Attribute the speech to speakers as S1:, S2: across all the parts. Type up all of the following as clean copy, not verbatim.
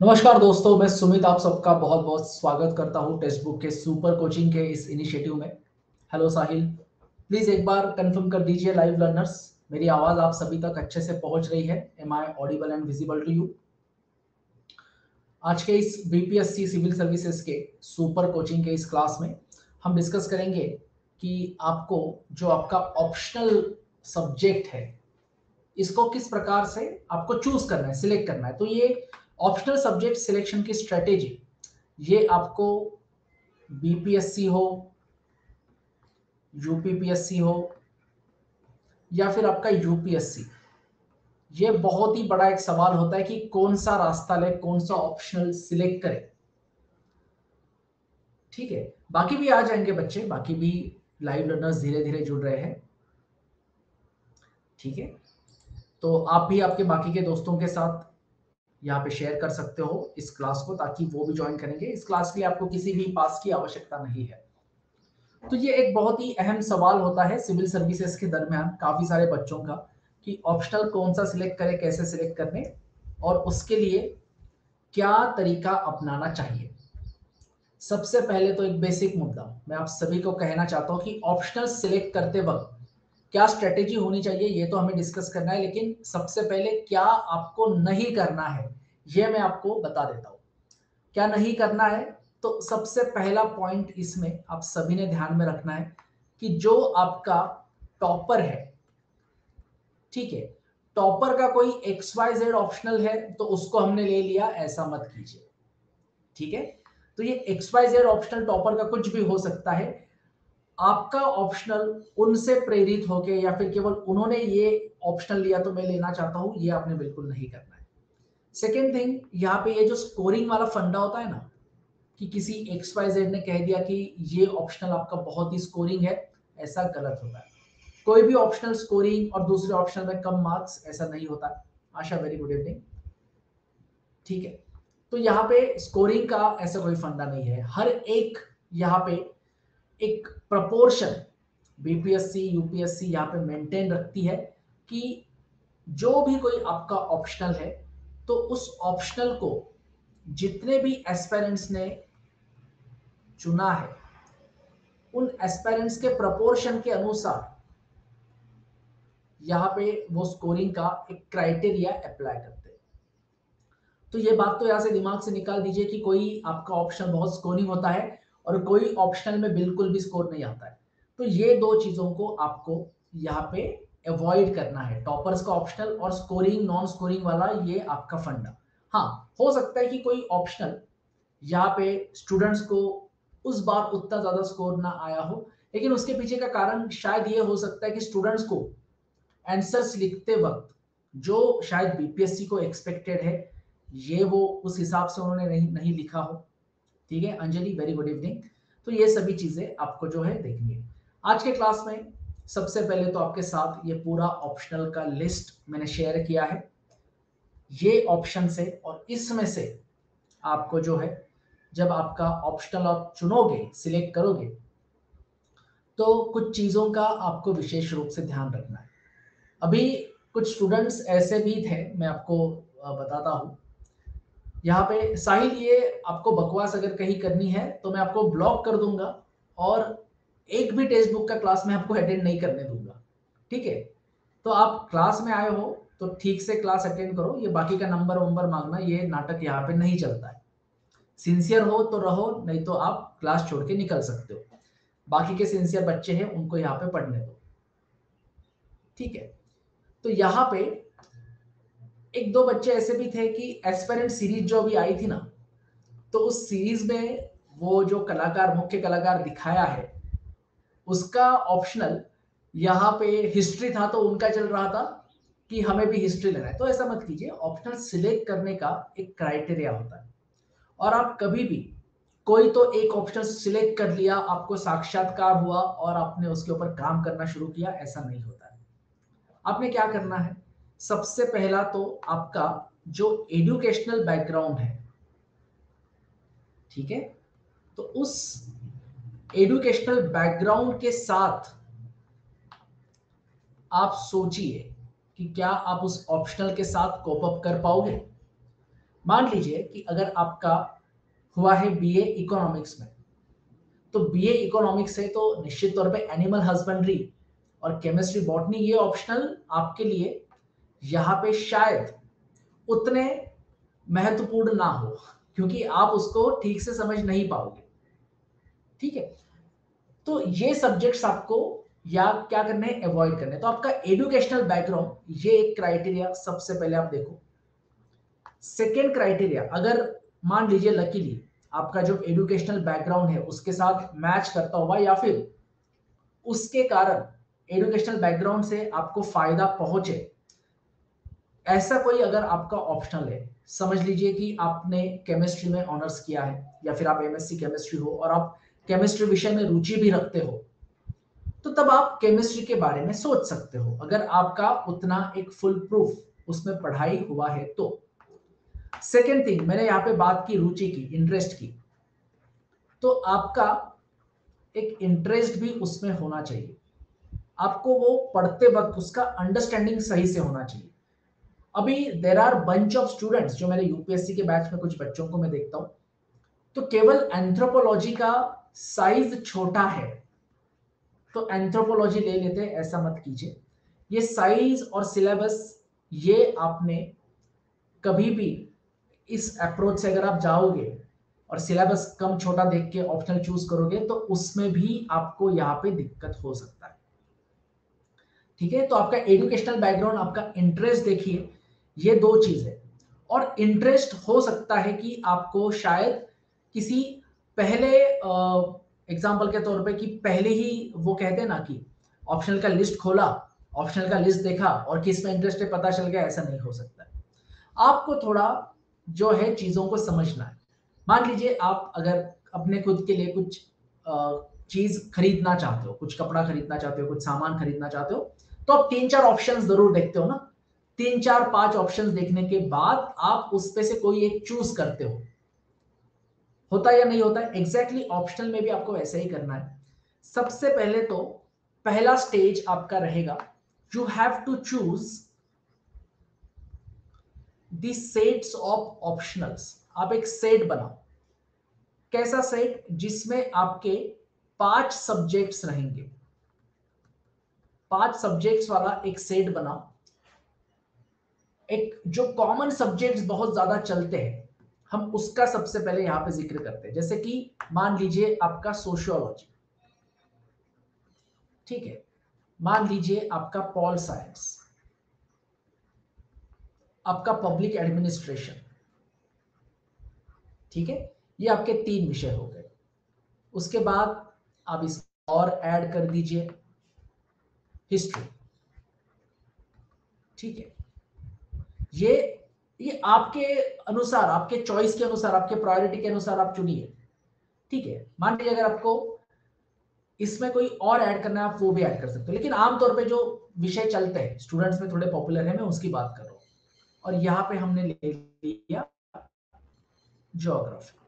S1: नमस्कार दोस्तों, मैं सुमित आप सबका बहुत बहुत स्वागत करता हूं टेक्स्ट बुक के सुपर कोचिंग के इस इनिशिएटिव में। हेलो साहिल, प्लीज एक बार कंफर्म कर दीजिए लाइव लर्नर्स, मेरी आवाज आप सभी तक अच्छे से पहुंच रही है। Am I audible and visible to you? आज के इस बीपीएससी सिविल सर्विसेज के सुपर कोचिंग के इस क्लास में हम डिस्कस करेंगे कि आपको जो आपका ऑप्शनल सब्जेक्ट है इसको किस प्रकार से आपको चूज करना है, सिलेक्ट करना है। तो ये ऑप्शनल सब्जेक्ट सिलेक्शन की स्ट्रेटेजी ये आपको बीपीएससी हो, यूपीपीएससी हो या फिर आपका यूपीएससी, ये बहुत ही बड़ा एक सवाल होता है कि कौन सा रास्ता ले, कौन सा ऑप्शनल सिलेक्ट करें। ठीक है, बाकी भी आ जाएंगे बच्चे, बाकी भी लाइव लर्नर्स धीरे धीरे जुड़ रहे हैं। ठीक है, तो आप भी आपके बाकी के दोस्तों के साथ यहाँ पे शेयर कर सकते हो इस क्लास को, ताकि वो भी ज्वाइन करेंगे। इस क्लास के लिए आपको किसी भी पास की आवश्यकता नहीं है। तो ये एक बहुत ही अहम सवाल होता है सिविल सर्विसेज के दरमियान काफी सारे बच्चों का कि ऑप्शनल कौन सा सिलेक्ट करें, कैसे सिलेक्ट करने, और उसके लिए क्या तरीका अपनाना चाहिए। सबसे पहले तो एक बेसिक मुद्दा मैं आप सभी को कहना चाहता हूं कि ऑप्शनल सिलेक्ट करते वक्त क्या स्ट्रेटेजी होनी चाहिए ये तो हमें डिस्कस करना है, लेकिन सबसे पहले क्या आपको नहीं करना है ये मैं आपको बता देता हूं। क्या नहीं करना है, तो सबसे पहला पॉइंट इसमें आप सभी ने ध्यान में रखना है कि जो आपका टॉपर है, ठीक है, टॉपर का कोई XYZ ऑप्शनल है तो उसको हमने ले लिया, ऐसा मत कीजिए। ठीक है, तो ये XYZ ऑप्शनल टॉपर का कुछ भी हो सकता है। आपका ऑप्शनल उनसे प्रेरित होके या फिर केवल उन्होंने ये ऑप्शनल लिया तो मैं लेना चाहता हूं, ये आपने बिल्कुल नहीं करना है। सेकेंड थिंग, यहाँ पे ये जो स्कोरिंग वाला फंडा होता है ना, कि किसी XYZ ने कह दिया कि ये ऑप्शनल आपका बहुत ही स्कोरिंग है, ऐसा गलत होता है। कोई भी ऑप्शनल स्कोरिंग और दूसरे ऑप्शनल में कम मार्क्स, ऐसा नहीं होता। Asha, very good evening. ठीक है, तो यहाँ पे स्कोरिंग का ऐसा कोई फंडा नहीं है। हर एक यहाँ पे एक प्रपोर्शन बीपीएससी यूपीएससी यहाँ पे मेंटेन रखती है कि जो भी कोई आपका ऑप्शनल है तो उस ऑप्शनल को जितने भी एस्पिरेंट्स ने चुना है उन एस्पिरेंट्स के प्रपोर्शन के अनुसार यहाँ पे वो स्कोरिंग का एक क्राइटेरिया अप्लाई करते हैं। तो ये बात तो यहाँ से दिमाग से निकाल दीजिए कि कोई आपका ऑप्शन बहुत स्कोरिंग होता है और कोई ऑप्शनल में बिल्कुल भी स्कोर नहीं आता है। तो ये दो चीजों को आपको यहाँ पे अवॉइड करना है, टॉपर्स का ऑप्शनल और स्कोरिंग नॉन स्कोरिंग वाला, ये आपका फंडा। हाँ, हो सकता है कि कोई ऑप्शनल यहाँ पे स्टूडेंट्स को उस बार उतना ज्यादा स्कोर ना आया हो, लेकिन उसके पीछे का कारण शायद ये हो सकता है कि स्टूडेंट्स को आंसर्स लिखते वक्त जो शायद बीपीएससी को एक्सपेक्टेड है ये वो उस हिसाब से उन्होंने नहीं लिखा हो। ठीक है अंजलि, वेरी गुड इवनिंग। तो ये सभी चीजें आपको जो है देखनी है आज के क्लास में। सबसे पहले तो आपके साथ ये पूरा ऑप्शनल का लिस्ट मैंने शेयर किया है, ये ऑप्शन से और इसमें से आपको जो है जब आपका ऑप्शनल आप चुनोगे, सिलेक्ट करोगे, तो कुछ चीजों का आपको विशेष रूप से ध्यान रखना है। अभी कुछ स्टूडेंट्स ऐसे भी थे, मैं आपको बताता हूँ। यहाँ पे साहिल, ये आपको बकवास अगर कहीं करनी है तो मैं आपको ब्लॉक कर दूंगा और एक भी टेक्स्ट बुक का क्लास में आपको अटेंड नहीं करने दूंगा। ठीक है, तो आप क्लास में आए हो तो ठीक से क्लास अटेंड करो, ये बाकी का नंबर वंबर मांगना ये नाटक यहाँ पे नहीं चलता है। सिंसियर हो तो रहो, नहीं तो आप क्लास छोड़ के निकल सकते हो। बाकी के सिंसियर बच्चे हैं उनको यहाँ पे पढ़ने दो। ठीक है, तो यहाँ पे एक दो बच्चे ऐसे भी थे कि एस्पिरेंट सीरीज जो अभी आई थी ना, तो उस सीरीज में वो जो कलाकार, मुख्य कलाकार दिखाया है उसका ऑप्शनल यहाँ पे हिस्ट्री था, तो उनका चल रहा था कि हमें भी हिस्ट्री लेना है। तो ऐसा मत कीजिए, ऑप्शनल सिलेक्ट करने का एक क्राइटेरिया होता है और आप कभी भी कोई तो एक ऑप्शन सिलेक्ट कर लिया, आपको साक्षात्कार हुआ और आपने उसके ऊपर काम करना शुरू किया, ऐसा नहीं होता है। आपने क्या करना है, सबसे पहला तो आपका जो एजुकेशनल बैकग्राउंड है, ठीक है, तो उस एजुकेशनल बैकग्राउंड के साथ आप सोचिए कि क्या आप उस ऑप्शनल के साथ कोप अप कर पाओगे। मान लीजिए कि अगर आपका हुआ है बीए इकोनॉमिक्स में, तो बीए इकोनॉमिक्स से तो निश्चित तौर पे एनिमल हस्बेंड्री और केमिस्ट्री बॉटनी ये ऑप्शनल आपके लिए यहाँ पे शायद उतने महत्वपूर्ण ना हो, क्योंकि आप उसको ठीक से समझ नहीं पाओगे। ठीक है, तो ये सब्जेक्ट्स आपको या क्या करने हैं, अवॉइड करने। तो आपका एजुकेशनल बैकग्राउंड ये एक क्राइटेरिया सबसे पहले आप देखो। सेकेंड क्राइटेरिया, अगर मान लीजिए लकीली आपका जो एजुकेशनल बैकग्राउंड है उसके साथ मैच करता होगा, या फिर उसके कारण एजुकेशनल बैकग्राउंड से आपको फायदा पहुंचे, ऐसा कोई अगर आपका ऑप्शनल है, समझ लीजिए कि आपने केमिस्ट्री में ऑनर्स किया है या फिर आप एमएससी केमिस्ट्री हो और आप केमिस्ट्री विषय में रुचि भी रखते हो, तो तब आप केमिस्ट्री के बारे में सोच सकते हो, अगर आपका उतना एक फुल प्रूफ उसमें पढ़ाई हुआ है तो। सेकेंड थिंग, मैंने यहाँ पे बात की रुचि की, इंटरेस्ट की, तो आपका एक इंटरेस्ट भी उसमें होना चाहिए। आपको वो पढ़ते वक्त उसका अंडरस्टैंडिंग सही से होना चाहिए। अभी there are bunch of students, जो मेरे यूपीएससी के बैच में कुछ बच्चों को मैं देखता हूं, तो केवल एंथ्रोपोलॉजी का साइज छोटा है तो एंथ्रोपोलॉजी ले लेते हैं, ऐसा मत कीजिए। ये साइज और सिलेबस, ये आपने कभी भी इस अप्रोच से अगर आप जाओगे और सिलेबस कम छोटा देख के ऑप्शनल चूज करोगे, तो उसमें भी आपको यहाँ पे दिक्कत हो सकता है। ठीक है, तो आपका एजुकेशनल बैकग्राउंड, आपका इंटरेस्ट देखिए, ये दो चीज है। और इंटरेस्ट हो सकता है कि आपको शायद किसी पहले एग्जाम्पल के तौर पे कि पहले ही वो कहते हैं ना कि ऑप्शनल का लिस्ट खोला, ऑप्शनल का लिस्ट देखा और किस में इंटरेस्ट है पता चल गया, ऐसा नहीं हो सकता है। आपको थोड़ा जो है चीजों को समझना है। मान लीजिए आप अगर अपने खुद के लिए कुछ चीज खरीदना चाहते हो, कुछ कपड़ा खरीदना चाहते हो, कुछ सामान खरीदना चाहते हो, तो आप 3-4 ऑप्शंस जरूर देखते हो ना। 3-4-5 ऑप्शंस देखने के बाद आप उस पे से कोई एक चूज करते हो, होता या नहीं होता है? एग्जैक्टली ऑप्शनल में भी आपको ऐसा ही करना है। सबसे पहले तो पहला स्टेज आपका रहेगा, you have to choose the sets of optionals. आप एक सेट बनाओ। कैसा सेट? जिसमें आपके 5 सब्जेक्ट्स रहेंगे। 5 सब्जेक्ट्स वाला एक सेट बनाओ। एक जो कॉमन सब्जेक्ट्स बहुत ज्यादा चलते हैं, हम उसका सबसे पहले यहां पे जिक्र करते हैं। जैसे कि मान लीजिए आपका सोशियोलॉजी, ठीक है, मान लीजिए आपका पॉल साइंस, आपका पब्लिक एडमिनिस्ट्रेशन, ठीक है, ये आपके 3 विषय हो गए। उसके बाद आप इस और ऐड कर दीजिए हिस्ट्री, ठीक है। ये आपके अनुसार, आपके चॉइस के अनुसार, आपके प्रायोरिटी के अनुसार आप चुनिए, ठीक है। मान लीजिए अगर आपको इसमें कोई और ऐड करना है, आप वो भी ऐड कर सकते हो, लेकिन आमतौर पे जो विषय चलते हैं स्टूडेंट्स में थोड़े पॉपुलर है, मैं उसकी बात कर रहा हूं। और यहां पे हमने ले लिया ज्योग्राफी,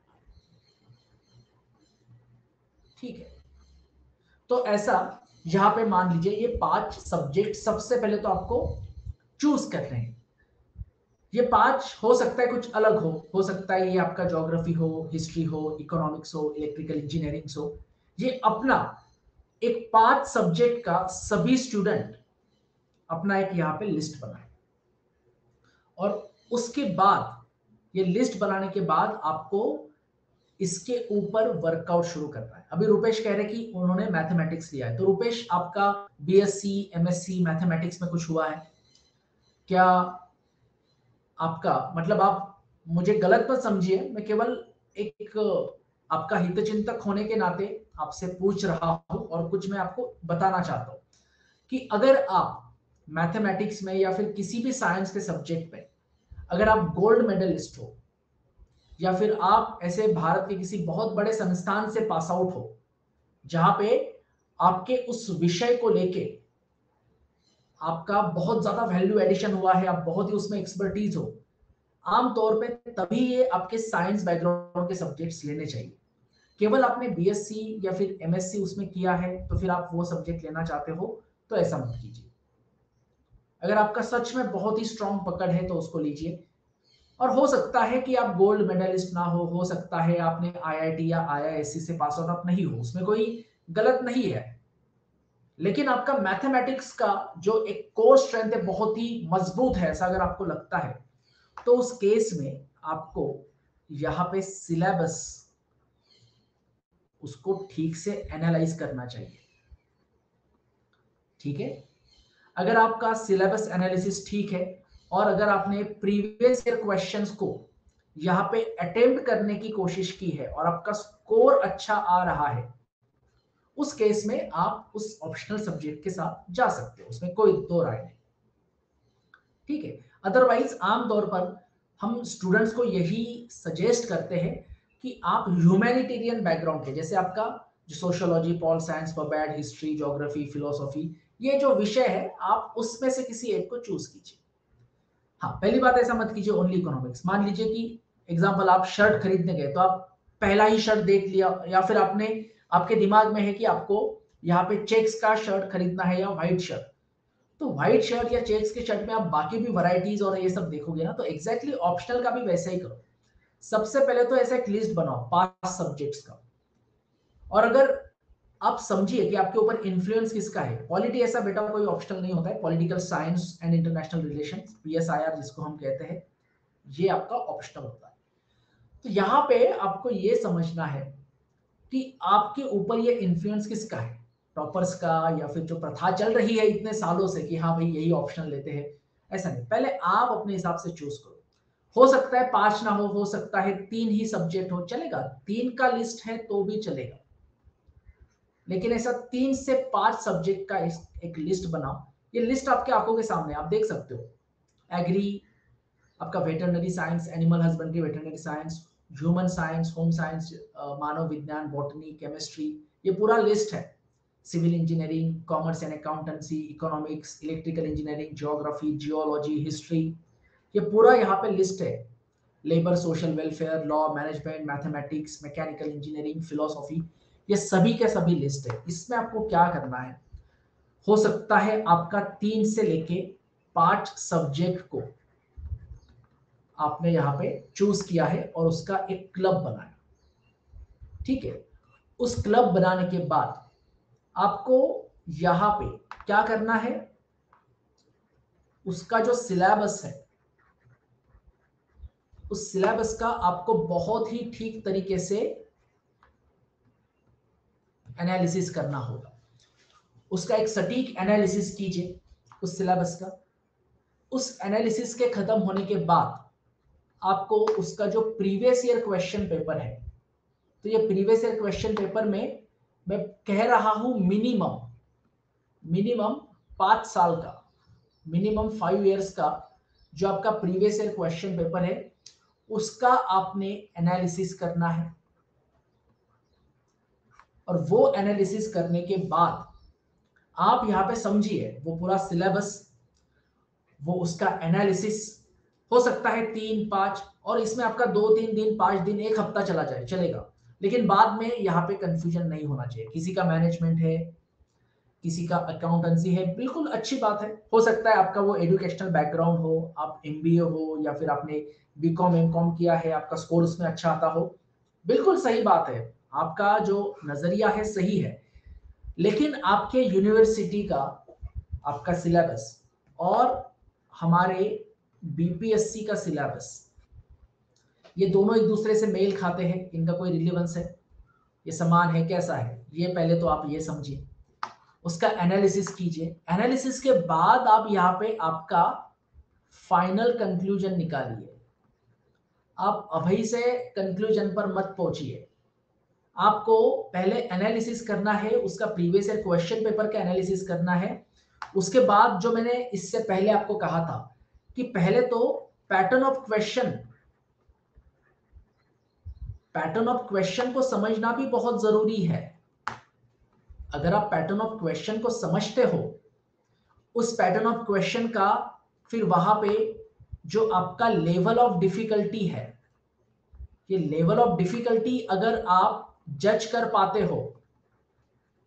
S1: ठीक है। तो ऐसा यहां पे मान लीजिए ये 5 सब्जेक्ट सबसे पहले तो आपको चूज करने हैं। ये 5 हो सकता है कुछ अलग हो सकता है ये आपका ज्योग्राफी हो, हिस्ट्री हो, इकोनॉमिक्स हो, इलेक्ट्रिकल इंजीनियरिंग हो। ये अपना एक 5 सब्जेक्ट का सभी स्टूडेंट अपना एक यहां पे लिस्ट बनाए, और उसके बाद ये लिस्ट बनाने के बाद आपको इसके ऊपर वर्कआउट शुरू करना है। अभी रुपेश कह रहे कि उन्होंने मैथमेटिक्स लिया है, तो रुपेश आपका बीएससी एमएससी मैथमेटिक्स में कुछ हुआ है क्या? आपका मतलब, आप मुझे गलत मत समझिए, मैं केवल एक आपका हितचिंतक होने के नाते आपसे पूछ रहा हूं और कुछ मैं आपको बताना चाहता हूं कि अगर आप मैथमेटिक्स में या फिर किसी भी साइंस के सब्जेक्ट में अगर आप गोल्ड मेडलिस्ट हो, या फिर आप ऐसे भारत के किसी बहुत बड़े संस्थान से पास आउट हो जहां पे आपके उस विषय को लेके आपका बहुत ज्यादा वैल्यू एडिशन हुआ है, आप बहुत ही उसमें एक्सपर्टीज हो, आमतौर पे तभी ये आपके साइंस बैकग्राउंड के सब्जेक्ट्स लेने चाहिए। केवल आपने बीएससी या फिर एमएससी उसमें किया है तो फिर आप वो सब्जेक्ट लेना चाहते हो, तो ऐसा मत कीजिए। अगर आपका सच में बहुत ही स्ट्रांग पकड़ है तो उसको लीजिए। और हो सकता है कि आप गोल्ड मेडलिस्ट ना हो सकता है आपने आईआईटी या आईआईएससी से पास आउट आप नहीं हो, उसमें कोई गलत नहीं है। लेकिन आपका मैथमेटिक्स का जो एक कोर स्ट्रेंथ है बहुत ही मजबूत है, ऐसा अगर आपको लगता है, तो उस केस में आपको यहां पे सिलेबस उसको ठीक से एनालाइज करना चाहिए। ठीक है, अगर आपका सिलेबस एनालिसिस ठीक है और अगर आपने प्रीवियस ईयर क्वेश्चंस को यहां पे अटेम्प्ट करने की कोशिश की है और आपका स्कोर अच्छा आ रहा है, उस केस में आप उस ऑप्शनल सब्जेक्ट के साथ जा सकते हो, उसमें कोई दो राय नहीं। ठीक है, अदरवाइज आमतौर पर हम स्टूडेंट्स को यही सजेस्ट करते हैं कि आप ह्यूमैनिटेरियन बैकग्राउंड के, जैसे आपका जो सोशियोलॉजी, पॉल साइंस, बैड हिस्ट्री, ज्योग्राफी, फिलोसॉफी, ये जो विषय है आप उसमें से किसी एक को चूज कीजिए। हाँ, पहली बात ऐसा मत कीजिए ओनली इकोनॉमिक्स। मान लीजिए कि एग्जांपल आप शर्ट खरीदने गए तो आप पहला ही शर्ट देख लिया, या फिर आपने आपके दिमाग में है कि आपको यहाँ पे चेक्स का शर्ट खरीदना है या व्हाइट शर्ट, तो व्हाइट शर्ट या चेक्स के शर्ट में आप बाकी भी वैरायटीज और ये सब देखोगे ना, तो एग्जैक्टली ऑप्शनल का भी वैसा ही करो। सबसे पहले तो ऐसा एक लिस्ट बनाओ 5 सब्जेक्ट्स का, और अगर आप समझिए कि आपके ऊपर इन्फ्लुएंस किसका है, पॉलिटी ऐसा बेटा कोई ऑप्शनल नहीं होता है, political science and international relations, PSIR जिसको हम कहते हैं, ये आपका ऑप्शनल होता है। तो यहाँ पे आपको ये समझना है कि आपके ऊपर ये इन्फ्लुएंस किसका है, टॉपर्स का या फिर जो प्रथा चल रही है इतने सालों से कि हाँ भाई यही ऑप्शन लेते हैं, ऐसा नहीं। पहले आप अपने हिसाब से चूज करो। हो सकता है 5 ना हो सकता है 3 ही सब्जेक्ट हो, चलेगा, 3 का लिस्ट है तो भी चलेगा, लेकिन ऐसा 3 से 5 सब्जेक्ट का एक लिस्ट बनाओ। ये लिस्ट आपके आंखों के सामने आप देख सकते हो। एग्री, आपका veterinary science, animal husbandry, veterinary science, human science, home science, मानव विज्ञान, बॉटनी, केमिस्ट्री, ये पूरा लिस्ट है। Civil engineering, commerce and accountancy, economics, electrical engineering, geography, geology, history, ये पूरा यहाँ पे लिस्ट है। Labour, social welfare, law, management, mathematics, mechanical engineering, philosophy, ये सभी के सभी लिस्ट है। इसमें आपको क्या करना है, हो सकता है आपका 3 से लेके 5 सब्जेक्ट को आपने यहाँ पे चूज किया है और उसका एक क्लब बनाया। ठीक है, उस क्लब बनाने के बाद आपको यहाँ पे क्या करना है, उसका जो सिलेबस है, उस सिलेबस का आपको बहुत ही ठीक तरीके से एनालिसिस करना होगा। उसका एक सटीक एनालिसिस कीजिए उस सिलेबस का। उस एनालिसिस के खत्म होने के बाद आपको उसका जो प्रीवियस ईयर क्वेश्चन पेपर है, तो ये प्रीवियस ईयर क्वेश्चन पेपर में मैं कह रहा हूं मिनिमम मिनिमम 5 साल का, मिनिमम 5 इयर्स का जो आपका प्रीवियस ईयर क्वेश्चन पेपर है, उसका आपने एनालिसिस करना है। और वो एनालिसिस करने के बाद आप यहां पे समझिए वो पूरा सिलेबस, वो उसका एनालिसिस, हो सकता है 3-5, और इसमें आपका 2-3 दिन, 5 दिन, एक हफ्ता चला जाए, चलेगा, लेकिन बाद में यहाँ पे कंफ्यूजन नहीं होना चाहिए। किसी का मैनेजमेंट है, किसी का अकाउंटेंसी है, बिल्कुल अच्छी बात है। हो सकता है आपका वो एजुकेशनल बैकग्राउंड हो, आप एमबीए हो या फिर आपने बीकॉम एमकॉम किया है, आपका स्कोर उसमें अच्छा आता हो, बिल्कुल सही बात है, आपका जो नजरिया है सही है। लेकिन आपके यूनिवर्सिटी का आपका सिलेबस और हमारे बीपीएससी का सिलेबस, ये दोनों एक दूसरे से मेल खाते हैं, इनका कोई रिलेवेंस है, ये समान है, कैसा है, ये पहले तो आप ये समझिए। उसका एनालिसिस कीजिए। एनालिसिस के बाद आप यहाँ पे आपका फाइनल कंक्लूजन निकालिए। आप अभी से कंक्लूजन पर मत पहुंचिए। आपको पहले एनालिसिस करना है, उसका प्रीवियस ईयर क्वेश्चन पेपर का एनालिसिस करना है। उसके बाद जो मैंने इससे पहले आपको कहा था कि पहले तो pattern of question, pattern of question को समझना भी बहुत जरूरी है। अगर आप पैटर्न ऑफ क्वेश्चन को समझते हो, उस पैटर्न ऑफ क्वेश्चन का फिर वहां पे जो आपका लेवल ऑफ डिफिकल्टी है, ये लेवल ऑफ डिफिकल्टी अगर आप जज कर पाते हो,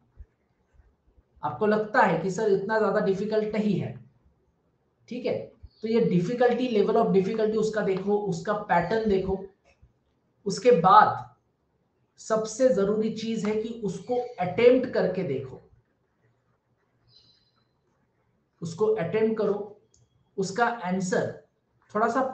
S1: आपको लगता है कि सर इतना ज्यादा डिफिकल्ट नहीं है, ठीक है, तो ये डिफिकल्टी, लेवल ऑफ डिफिकल्टी उसका देखो, उसका पैटर्न देखो। उसके बाद सबसे जरूरी चीज है कि उसको अटेम्प्ट करके देखो, उसको अटेम्प्ट करो, उसका आंसर थोड़ा सा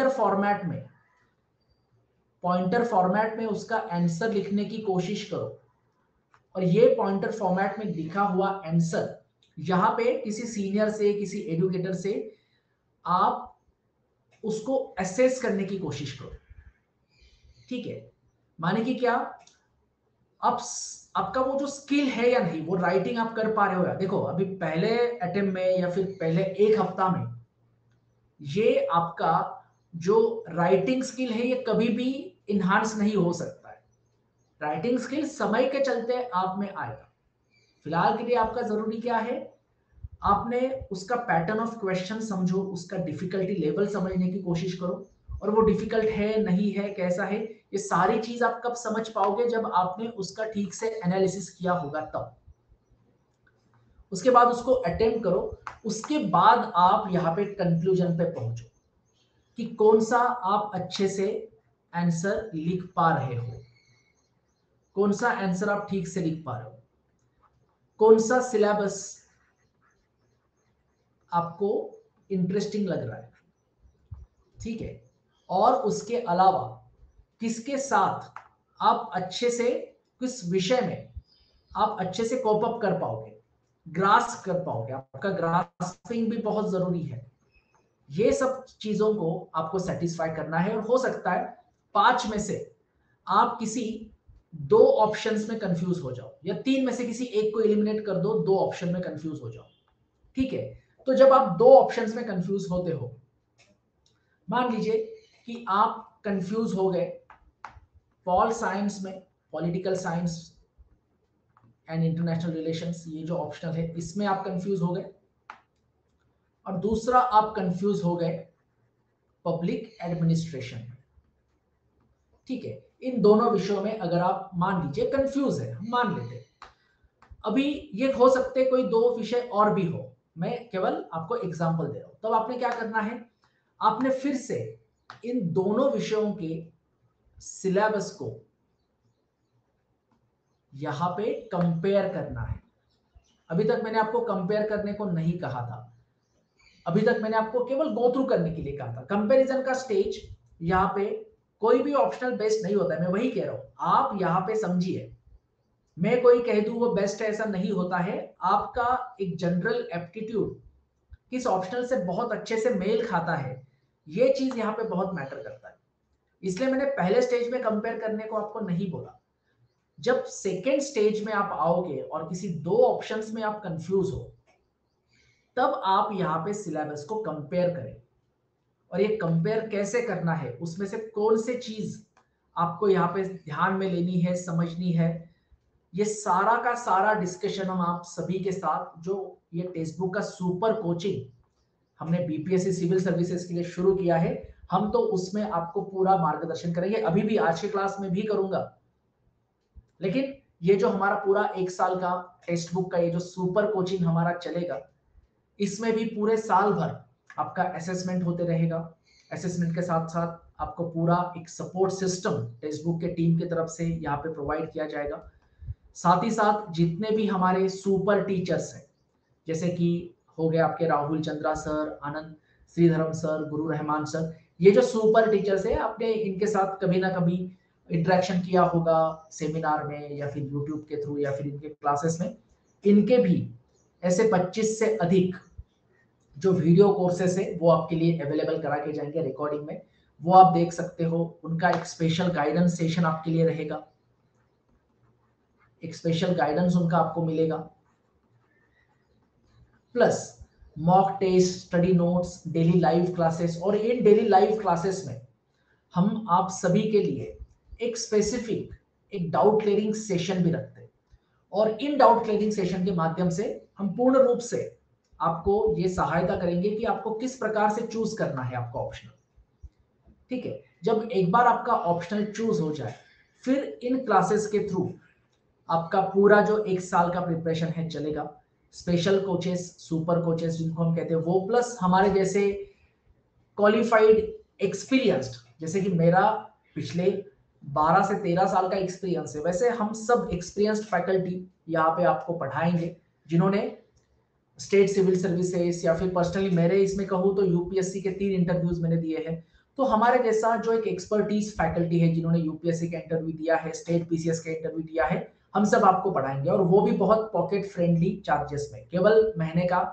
S1: पॉइंटर फॉर्मेट में उसका आंसर लिखने की कोशिश करो। और ये पॉइंटर फॉर्मेट में लिखा हुआ आंसर यहां पे किसी सीनियर से, किसी एजुकेटर से आप उसको असेस करने की कोशिश करो। ठीक है, माने कि क्या, अब आपका वो जो स्किल है या नहीं, वो राइटिंग आप कर पा रहे हो या, देखो अभी पहले अटेम्प्ट में या फिर पहले एक हफ्ता में ये आपका जो राइटिंग स्किल है ये कभी भी इन्हांस नहीं हो सकता है। राइटिंग स्किल समय के चलते आप में आएगा। फिलहाल के लिए आपका जरूरी क्या है, आपने उसका पैटर्न ऑफ क्वेश्चन समझो, उसका डिफिकल्टी लेवल समझने की कोशिश करो, और वो डिफिकल्ट है नहीं है कैसा है, ये सारी चीज आप कब समझ पाओगे, जब आपने उसका ठीक से एनालिसिस किया होगा तब। उसके बाद उसको अटेम्प्ट करो, उसके बाद आप यहाँ पे कंक्लूजन पे पहुंचो कि कौन सा आप अच्छे से आंसर लिख पा रहे हो, कौन सा आंसर आप ठीक से लिख पा रहे हो, कौन सा सिलेबस आपको इंटरेस्टिंग लग रहा है। ठीक है, और उसके अलावा किसके साथ आप अच्छे से, किस विषय में आप अच्छे से कोप अप कर पाओगे, ग्रास्प कर पाओगे, आपका ग्रास्पिंग भी बहुत जरूरी है। ये सब चीजों को आपको सेटिस्फाई करना है। और हो सकता है 5 में से आप किसी 2 ऑप्शंस में कंफ्यूज हो जाओ, या 3 में से किसी एक को एलिमिनेट कर दो, 2 ऑप्शन में कंफ्यूज हो जाओ। ठीक है, तो जब आप 2 ऑप्शंस में कंफ्यूज होते हो, मान लीजिए कि आप कंफ्यूज हो गए पॉल साइंस में, political science and international relations, ये जो ऑप्शनल है इसमें आप कंफ्यूज हो गए, और दूसरा आप कंफ्यूज हो गए पब्लिक एडमिनिस्ट्रेशन में। ठीक है, इन दोनों विषयों में अगर आप मान लीजिए कंफ्यूज है, हम मान लेते हैं, अभी ये हो सकते कोई 2 विषय और भी हो, मैं केवल आपको एग्जांपल दे रहा हूं। तब आपने क्या करना है, आपने फिर से इन दोनों विषयों के सिलेबस को यहां पे कंपेयर करना है। अभी तक मैंने आपको कंपेयर करने को नहीं कहा था, अभी तक मैंने आपको केवल गो थ्रू करने के लिए कहा था। कंपैरिजन का स्टेज यहाँ पे कोई भी ऑप्शनल बेस्ट नहीं होता है, मैं वही कह रहा हूं, आप यहाँ पे समझिए। मैं कोई कह दूं वो बेस्ट है ऐसा नहीं होता है, आपका एक जनरल एप्टीट्यूड किस ऑप्शनल से बहुत अच्छे से मेल खाता है, ये चीज यहाँ पे बहुत मैटर करता है। इसलिए मैंने पहले स्टेज में कंपेयर करने को आपको नहीं बोला। जब सेकेंड स्टेज में आप आओगे और किसी 2 ऑप्शंस में आप कंफ्यूज हो, तब आप यहाँ पे सिलेबस को कंपेयर करें। और ये कंपेयर कैसे करना है, उसमें से कौन से चीज आपको यहाँ पे ध्यान में लेनी है, समझनी है, ये सारा का सारा डिस्कशन हम आप सभी के साथ, जो ये टेक्स्ट बुक का सुपर कोचिंग हमने बीपीएससी सिविल सर्विसेज के लिए शुरू किया है, हम तो उसमें आपको पूरा मार्गदर्शन करेंगे। अभी भी आज के क्लास में भी करूंगा, लेकिन ये जो हमारा पूरा 1 साल का टेक्स्ट बुक का ये जो सुपर कोचिंग हमारा चलेगा, इसमें भी पूरे साल भर आपका असेसमेंट होते रहेगा। असेसमेंट के साथ साथ आपको पूरा एक सपोर्ट सिस्टम टेक्स्ट बुक के टीम की तरफ से यहाँ पे प्रोवाइड किया जाएगा। साथ ही साथ जितने भी हमारे सुपर टीचर्स हैं, जैसे कि हो गए आपके Rahul Chandra sir, Anand Sridharam sir, Guru Rahman sir, ये जो सुपर टीचर्स है, आपने इनके साथ कभी ना कभी इंटरेक्शन किया होगा सेमिनार में या फिर यूट्यूब के थ्रू या फिर इनके क्लासेस में। इनके भी ऐसे 25 से अधिक जो वीडियो कोर्सेस है वो आपके लिए अवेलेबल करा के जाएंगे रिकॉर्डिंग में, वो आप देख सकते हो। उनका एक स्पेशल गाइडेंस सेशन आपके लिए रहेगा, एक स्पेशल गाइडेंस उनका आपको मिलेगा, plus mock test, study notes, daily live classes. और इन डेली लाइव क्लासेस में हम आप सभी के लिए एक स्पेसिफिक एक डाउट क्लियरिंग सेशन भी रखते हैं, और इन डाउट क्लियरिंग सेशन के माध्यम से हम पूर्ण रूप से आपको ये सहायता करेंगे कि आपको किस प्रकार से चूज करना है आपका ऑप्शनल। ठीक है, जब एक बार आपका ऑप्शनल चूज हो जाए, फिर इन क्लासेस के थ्रू आपका पूरा जो 1 साल का प्रिपरेशन है चलेगा। स्पेशल कोचेस, सुपर कोचेस जिनको हम कहते हैं वो, प्लस हमारे जैसे क्वालिफाइड एक्सपीरियंस्ड, जैसे कि मेरा पिछले 12 से 13 साल का एक्सपीरियंस है, वैसे हम सब एक्सपीरियंस्ड फैकल्टी यहाँ पे आपको पढ़ाएंगे जिन्होंने स्टेट सिविल सर्विसेज या फिर पर्सनली मेरे इसमें कहूँ तो यूपीएससी के 3 इंटरव्यूज मैंने दिए हैं। तो हमारे जैसा जो एक एक्सपर्टीज फैकल्टी है जिन्होंने यूपीएससी का इंटरव्यू दिया है, स्टेट पीसीएस का इंटरव्यू दिया है, हम सब आपको पढ़ाएंगे और वो भी बहुत पॉकेट फ्रेंडली चार्जेस में। केवल महीने का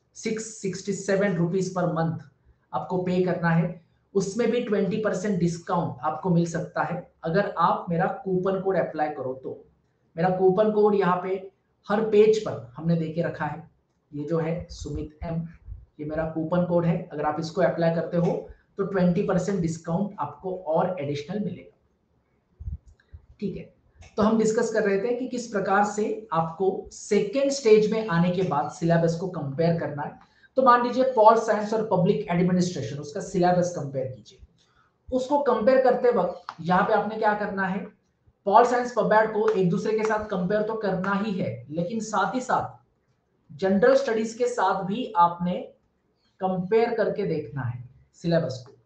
S1: 667 रुपीज पर मंथ आपको पे करना है। उसमें भी 20% डिस्काउंट आपको मिल सकता है अगर आप मेरा कूपन कोड अप्लाई करो तो। मेरा कूपन कोड यहाँ पे हर पेज पर हमने देके रखा है, ये जो है सुमित एम, ये मेरा कूपन कोड है। अगर आप इसको अप्लाई करते हो तो 20% डिस्काउंट आपको और एडिशनल मिलेगा। ठीक है, तो हम डिस्कस कर रहे थे कि किस प्रकार से आपको सेकेंड स्टेज में आने के बाद सिलेबस को कंपेयर करना है। तो मान लीजिए पॉल साइंस और पब्लिक एडमिनिस्ट्रेशन, उसका सिलेबस कंपेयर कीजिए। उसको कंपेयर करते वक्त यहाँ पे आपने क्या करना है, पॉल साइंस पबैड को एक दूसरे के साथ कंपेयर तो करना ही है, लेकिन साथ ही साथ जनरल स्टडीज के साथ भी आपने कंपेयर करके देखना है सिलेबस को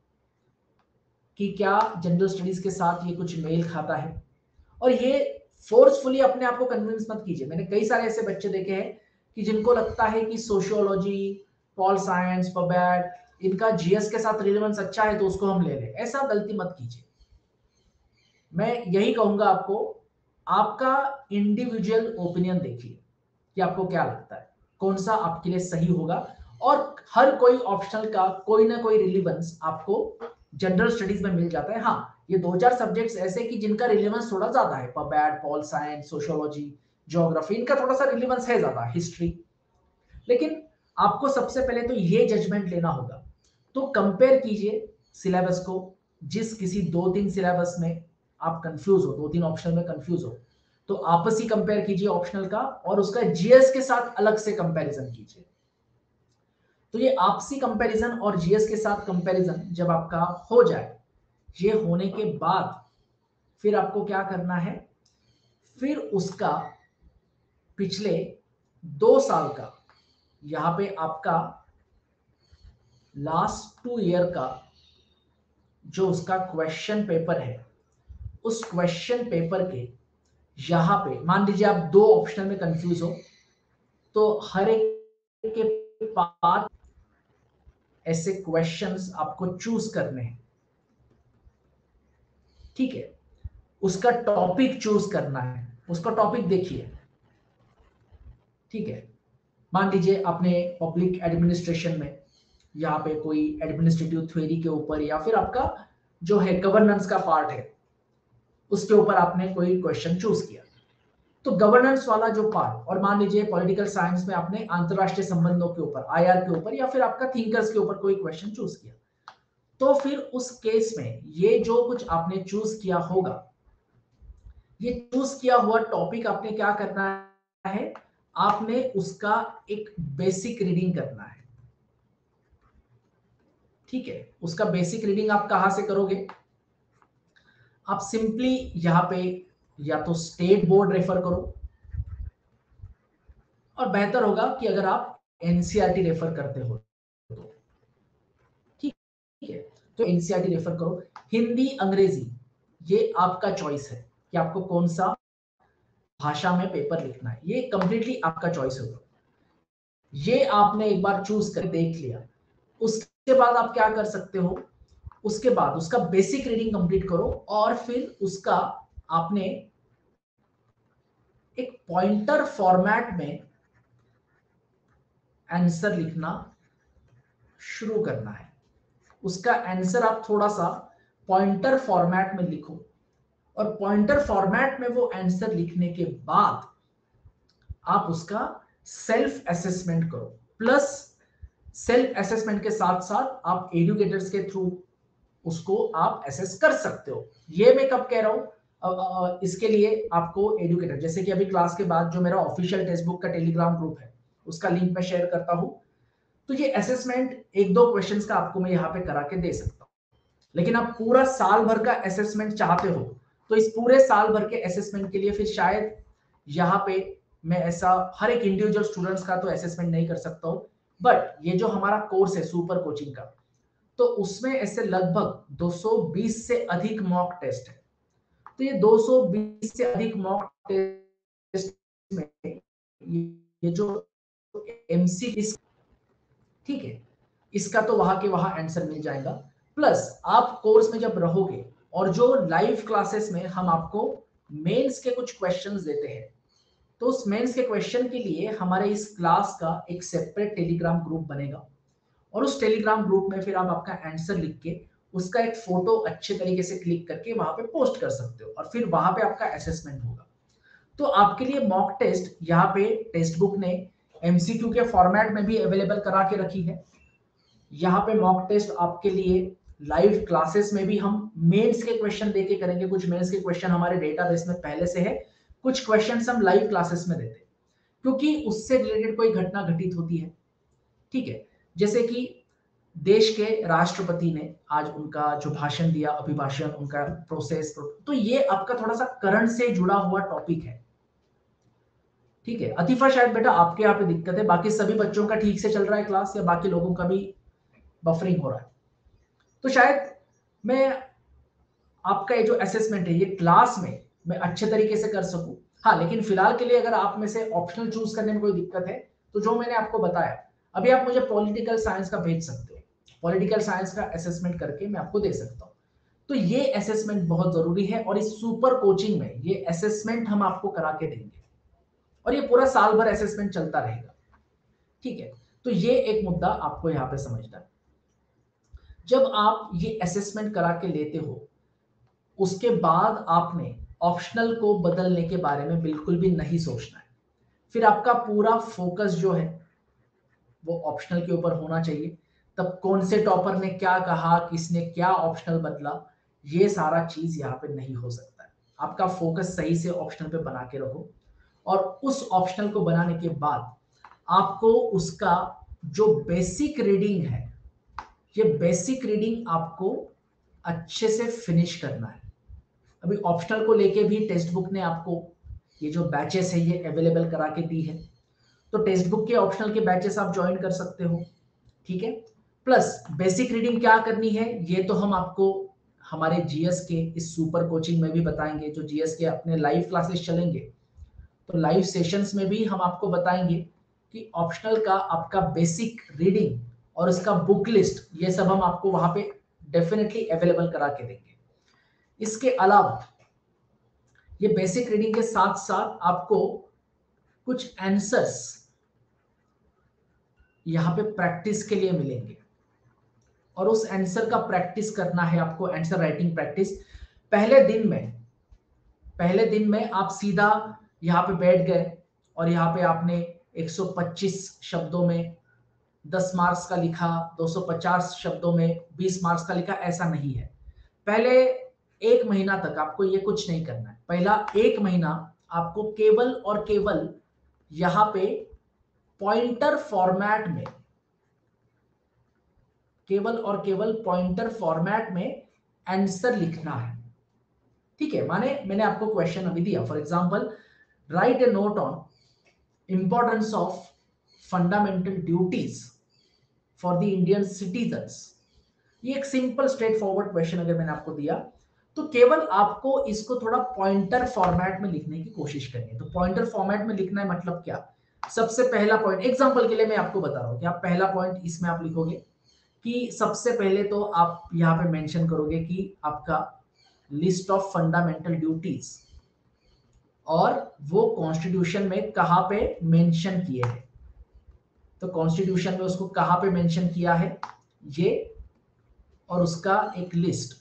S1: कि क्या जनरल स्टडीज के साथ ये कुछ मेल खाता है। और ये फोर्सफुली अपने आप को कन्विंस मत कीजिए। मैंने कई सारे ऐसे बच्चे देखे हैं कि जिनको लगता है कि सोशियोलॉजी, पॉल साइंस, पबैड, इनका जीएस के साथ रिलेवेंस अच्छा है तो उसको हम ले लें। ऐसा गलती मत कीजिए। मैं यही कहूंगा आपको, आपका इंडिविजुअल ओपिनियन देखिए कि आपको क्या लगता है, कौन सा आपके लिए सही होगा। और हर कोई ऑप्शनल का कोई ना कोई रिलेवेंस आपको जनरल स्टडीज में मिल जाता है। हाँ, ये 2-4 सब्जेक्ट्स ऐसे कि जिनका रिलेवेंस थोड़ा ज्यादा है, पबैड, पॉल साइंस, सोशियोलॉजी, ज्योग्राफी, इनका थोड़ा सा रिलेवेंस है ज्यादा, हिस्ट्री। लेकिन आपको सबसे पहले तो ये जजमेंट लेना होगा। तो कंपेयर कीजिए सिलेबस को। जिस किसी 2-3 सिलेबस में आप कंफ्यूज हो, 2-3 ऑप्शनल में कंफ्यूज हो, तो आपस ही कंपेयर कीजिए ऑप्शनल का और उसका जीएस के साथ अलग से कंपैरिजन कीजिए। तो ये आपसी कंपैरिजन और जीएस के साथ कंपैरिजन जब आपका हो जाए, ये होने के बाद फिर आपको क्या करना है, फिर उसका पिछले 2 साल का, यहां पे आपका लास्ट 2 ईयर का जो उसका क्वेश्चन पेपर है, उस क्वेश्चन पेपर के यहां पे मान लीजिए आप 2 ऑप्शनल में कंफ्यूज हो, तो हर एक के पास ऐसे क्वेश्चंस आपको चूज करने हैं। ठीक है, उसका टॉपिक चूज करना है, उसका टॉपिक देखिए। ठीक है, मान लीजिए आपने पब्लिक एडमिनिस्ट्रेशन में यहाँ पे कोई एडमिनिस्ट्रेटिव थ्योरी के ऊपर या फिर आपका जो है गवर्नेंस का पार्ट है उसके ऊपर आपने कोई क्वेश्चन चूज किया, तो गवर्नेंस वाला जो पार्ट, और मान लीजिए पॉलिटिकल साइंस में आपने अंतरराष्ट्रीय संबंधों के ऊपर, आईआर के ऊपर या फिर आपका थिंकर्स के ऊपर कोई क्वेश्चन चूज किया, तो फिर उस केस में ये जो कुछ आपने चूज किया होगा, ये चूज किया हुआ टॉपिक आपने क्या करना है, आपने उसका एक बेसिक रीडिंग करना है। ठीक है, उसका बेसिक रीडिंग आप कहां से करोगे, आप सिंपली यहां पे या तो स्टेट बोर्ड रेफर करो, और बेहतर होगा कि अगर आप एनसीईआरटी रेफर करते हो तो। ठीक है, तो एनसीईआरटी रेफर करो। हिंदी, अंग्रेजी, ये आपका चॉइस है कि आपको कौन सा भाषा में पेपर लिखना है, ये कंप्लीटली आपका चॉइस होगा। ये आपने एक बार चूज कर देख लिया, उसके बाद आप क्या कर सकते हो, उसके बाद उसका बेसिक रीडिंग कंप्लीट करो और फिर उसका आपने एक पॉइंटर फॉर्मेट में आंसर लिखना शुरू करना है। उसका आंसर आप थोड़ा सा पॉइंटर फॉर्मेट में लिखो, और पॉइंटर फॉर्मेट में वो आंसर लिखने के बाद आप उसका सेल्फ असेसमेंट करो। प्लस सेल्फ असेसमेंट के साथ साथ आप एजुकेटर्स के थ्रू उसको आप असेस कर सकते हो। ये मैं कब कह रहा हूं, इसके लिए आपको एजुकेटर, जैसे कि अभी क्लास के बाद जो मेरा ऑफिशियल टेक्स्ट बुक का टेलीग्राम ग्रुप है उसका लिंक मैं शेयर करता हूं, तो ये असेसमेंट 1-2 क्वेश्चंस का आपको मैं यहाँ पे करा के दे सकता हूँ। लेकिन आप पूरा साल भर का असेसमेंट चाहते हो तो इस पूरे साल भर के असेसमेंट के लिए फिर शायद यहाँ पे मैं ऐसा हर एक इंडिविजुअल स्टूडेंट्स का तो असेसमेंट नहीं कर सकता हूँ, बट ये जो हमारा कोर्स है सुपर कोचिंग का, तो उसमें ऐसे लगभग 220 से अधिक मॉक टेस्ट है। तो ये 220 से अधिक मॉक टेस्ट में ये जो एमसी, ठीक है, इसका तो वहां के वहां आंसर मिल जाएगा। प्लस आप कोर्स में जब रहोगे और जो लाइव क्लासेस में हम आपको मेंस के कुछ क्वेश्चंस देते हैं, तो उस मेंस के क्वेश्चन के लिए हमारे इस क्लास का एक सेपरेट टेलीग्राम ग्रुप बनेगा और उस टेलीग्राम ग्रुप में फिर आप आपका आंसर लिख के उसका एक फोटो अच्छे तरीके से क्लिक करके वहां पे पोस्ट कर सकते हो और फिर वहां पे आपका असेसमेंट होगा। तो आपके लिए मॉक टेस्ट यहाँ पे टेक्स्ट बुक ने एमसीक्यू के फॉर्मेट में भी अवेलेबल करा के रखी है। यहाँ पे मॉक टेस्ट आपके लिए लाइव क्लासेस में भी हम मेंस के क्वेश्चन देके करेंगे। कुछ मेंस के क्वेश्चन हमारे डेटाबेस में पहले से है, कुछ क्वेश्चंस हम लाइव क्लासेस में देते हैं क्योंकि उससे रिलेटेड कोई घटना घटित होती है, ठीक है। जैसे कि देश के राष्ट्रपति ने आज उनका जो भाषण दिया, अभिभाषण, उनका प्रोसेस, तो ये आपका थोड़ा सा करंट से जुड़ा हुआ टॉपिक है, ठीक है। अतीफा शायद बेटा आपके यहाँ पे दिक्कत है, बाकी सभी बच्चों का ठीक से चल रहा है क्लास या बाकी लोगों का भी बफरिंग हो रहा है? तो शायद मैं आपका ये जो असेसमेंट है ये क्लास में मैं अच्छे तरीके से कर सकूं। हाँ, लेकिन फिलहाल के लिए अगर आप में से ऑप्शनल चूज करने में कोई दिक्कत है तो जो मैंने आपको बताया, अभी आप मुझे पॉलिटिकल साइंस का भेज सकते हो, पॉलिटिकल साइंस का असेसमेंट करके मैं आपको दे सकता हूँ। तो ये असेसमेंट बहुत जरूरी है और इस सुपर कोचिंग में ये असेसमेंट हम आपको करा के देंगे और ये पूरा साल भर असेसमेंट चलता रहेगा, ठीक है। तो ये एक मुद्दा आपको यहाँ पे समझना है। जब आप ये असेसमेंट करा के लेते हो उसके बाद आपने ऑप्शनल को बदलने के बारे में बिल्कुल भी नहीं सोचना है। फिर आपका पूरा फोकस जो है वो ऑप्शनल के ऊपर होना चाहिए। तब कौन से टॉपर ने क्या कहा, किसने क्या ऑप्शनल बदला, ये सारा चीज यहाँ पे नहीं हो सकता है। आपका फोकस सही से ऑप्शनल पे बना के रखो और उस ऑप्शनल को बनाने के बाद आपको उसका जो बेसिक रीडिंग है, ये बेसिक रीडिंग आपको अच्छे से फिनिश करना है। अभी ऑप्शनल को लेके भी टेक्स्ट बुक ने आपको ये जो बैचेस है ये अवेलेबल करा के दी है, तो टेक्स्ट बुक के ऑप्शनल के बैचेस आप ज्वाइन कर सकते हो, ठीक है। प्लस बेसिक रीडिंग क्या करनी है ये तो हम आपको हमारे जीएस के इस सुपर कोचिंग में भी बताएंगे। जो जीएस के अपने लाइव क्लासेस चलेंगे तो लाइव सेशंस में भी हम आपको बताएंगे कि ऑप्शनल का आपका बेसिक रीडिंग और उसका बुक लिस्ट ये सब हम आपको वहां पे डेफिनेटली अवेलेबल करा के देंगे। इसके अलावा ये बेसिक रीडिंग के साथ साथ आपको कुछ आंसर्स यहां पे प्रैक्टिस के लिए मिलेंगे और उस आंसर का प्रैक्टिस करना है आपको, आंसर राइटिंग प्रैक्टिस। पहले दिन में आप सीधा यहां पे बैठ गए और यहां पे आपने 125 शब्दों में 10 मार्क्स का लिखा, 250 शब्दों में 20 मार्क्स का लिखा, ऐसा नहीं है। पहले 1 महीना तक आपको ये कुछ नहीं करना है। पहला 1 महीना आपको केवल और केवल यहां पे पॉइंटर फॉर्मेट में, केवल और केवल पॉइंटर फॉर्मेट में आंसर लिखना है, ठीक है। माने मैंने आपको क्वेश्चन अभी दिया, for example write a note on importance of fundamental duties for the Indian citizens. ये एक सिंपल स्ट्रेट फॉरवर्ड क्वेश्चन अगर मैंने आपको दिया तो केवल आपको इसको थोड़ा पॉइंटर फॉर्मेट में लिखने की कोशिश करनी है। तो पॉइंटर फॉर्मेट में लिखना है मतलब क्या? सबसे पहला पॉइंट एग्जांपल के लिए मैं आपको बता रहा हूं कि आप पहला पॉइंट इसमें आप लिखोगे कि सबसे पहले तो आप यहां पे मेंशन करोगे कि आपका लिस्ट ऑफ फंडामेंटल ड्यूटीज और वो कॉन्स्टिट्यूशन में कहां पे मेंशन किए हैं। तो कॉन्स्टिट्यूशन में उसको कहां पे मेंशन किया है ये और उसका एक लिस्ट,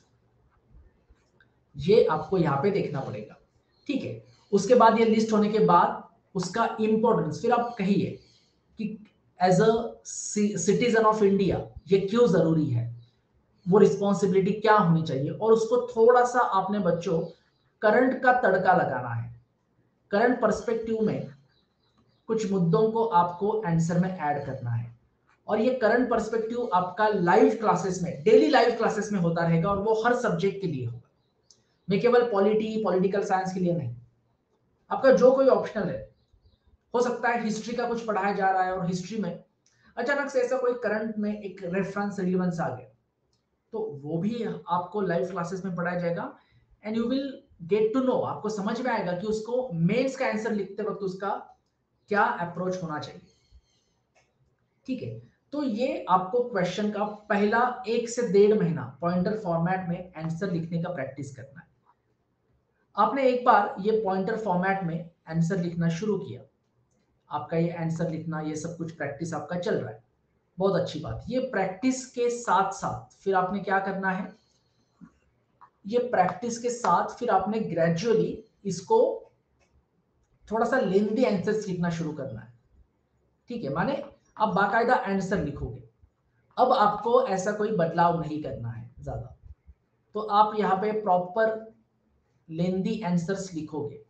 S1: ये आपको यहां पे देखना पड़ेगा, ठीक है। उसके बाद ये लिस्ट होने के बाद उसका इंपॉर्टेंस फिर आप कहिए कि as a citizen of India ये क्यों जरूरी है, वो रिस्पॉन्सिबिलिटी क्या होनी चाहिए, और उसको थोड़ा सा आपने बच्चों करंट का तड़का लगाना है। करंट पर्सपेक्टिव में कुछ मुद्दों को आपको आंसर में ऐड करना है और ये करंट पर्सपेक्टिव आपका लाइव क्लासेस में, डेली लाइव क्लासेस में होता रहेगा और वो हर सब्जेक्ट के लिए होगा। मैं केवल पॉलिटिकल साइंस के लिए नहीं, आपका जो कोई ऑप्शनल है, हो सकता है हिस्ट्री का कुछ पढ़ाया जा रहा है और हिस्ट्री में अचानक से ऐसा कोई करंट में एक रेफरेंस रिलेवेंस आ गया तो वो भी आपको लाइव क्लासेस में पढ़ाया जाएगा and you will get to know, आपको समझ में आएगा कि उसको मेंस का आंसर लिखते वक्त उसका क्या अप्रोच होना चाहिए। ठीक है, तो ये आपको क्वेश्चन का पहला 1 से 1.5 महीना पॉइंटर फॉर्मेट में आंसर लिखने का प्रैक्टिस करना है। आपने एक बार ये पॉइंटर फॉर्मेट में आंसर लिखना शुरू किया, आपका ये आंसर लिखना, ये सब कुछ प्रैक्टिस आपका चल रहा है, बहुत अच्छी बात। ये प्रैक्टिस के साथ साथ फिर आपने क्या करना है, ये प्रैक्टिस के साथ फिर आपने ग्रेजुअली इसको थोड़ा सा लेंथी आंसर्स लिखना शुरू करना है। ठीक है, माने आप बाकायदा आंसर लिखोगे, अब आपको ऐसा कोई बदलाव नहीं करना है ज्यादा, तो आप यहाँ पे प्रॉपर लेंथी आंसर्स लिखोगे।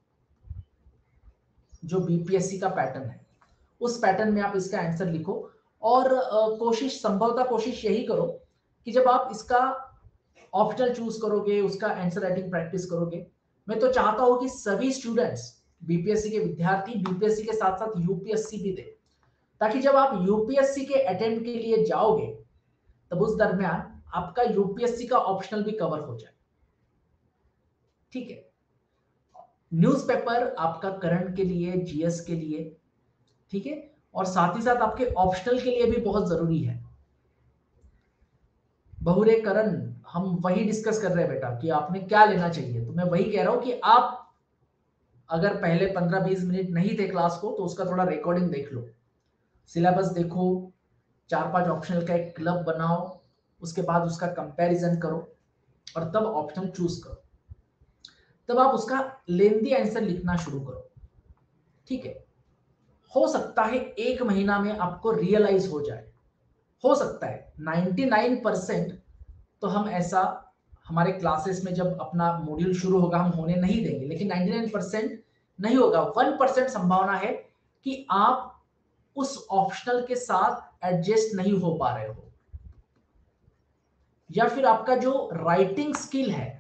S1: जो बीपीएससी का पैटर्न है उस पैटर्न में आप इसका आंसर लिखो और कोशिश, संभवतः कोशिश यही करो कि जब आप इसका ऑप्शनल चूज करोगे, उसका आंसर राइटिंग प्रैक्टिस करोगे, मैं तो चाहता हूं कि सभी स्टूडेंट्स, बीपीएससी के विद्यार्थी बीपीएससी के साथ साथ यूपीएससी भी दे, ताकि जब आप यूपीएससी के अटेम्प्ट के लिए जाओगे तब उस दरमियान आपका यूपीएससी का ऑप्शनल भी कवर हो जाए। ठीक है, न्यूज़पेपर आपका करंट के लिए, जीएस के लिए, ठीक है, और साथ ही साथ आपके ऑप्शनल के लिए भी बहुत जरूरी है। बहुरे करण हम वही डिस्कस कर रहे हैं बेटा कि आपने क्या लेना चाहिए, तो मैं वही कह रहा हूं कि आप अगर पहले 15-20 मिनट नहीं थे क्लास को तो उसका थोड़ा रिकॉर्डिंग देख लो, सिलेबस देखो, 4-5 ऑप्शनल का एक क्लब बनाओ, उसके बाद उसका कंपैरिजन करो और तब ऑप्शनल चूज करो, तब आप उसका लेंथी आंसर लिखना शुरू करो। ठीक है, हो सकता है 1 महीना में आपको रियलाइज हो जाए, हो सकता है 99% तो हम ऐसा हमारे क्लासेस में जब अपना मॉड्यूल शुरू होगा हम होने नहीं देंगे, लेकिन 99% नहीं होगा, 1% संभावना है कि आप उस ऑप्शनल के साथ एडजस्ट नहीं हो पा रहे हो, या फिर आपका जो राइटिंग स्किल है,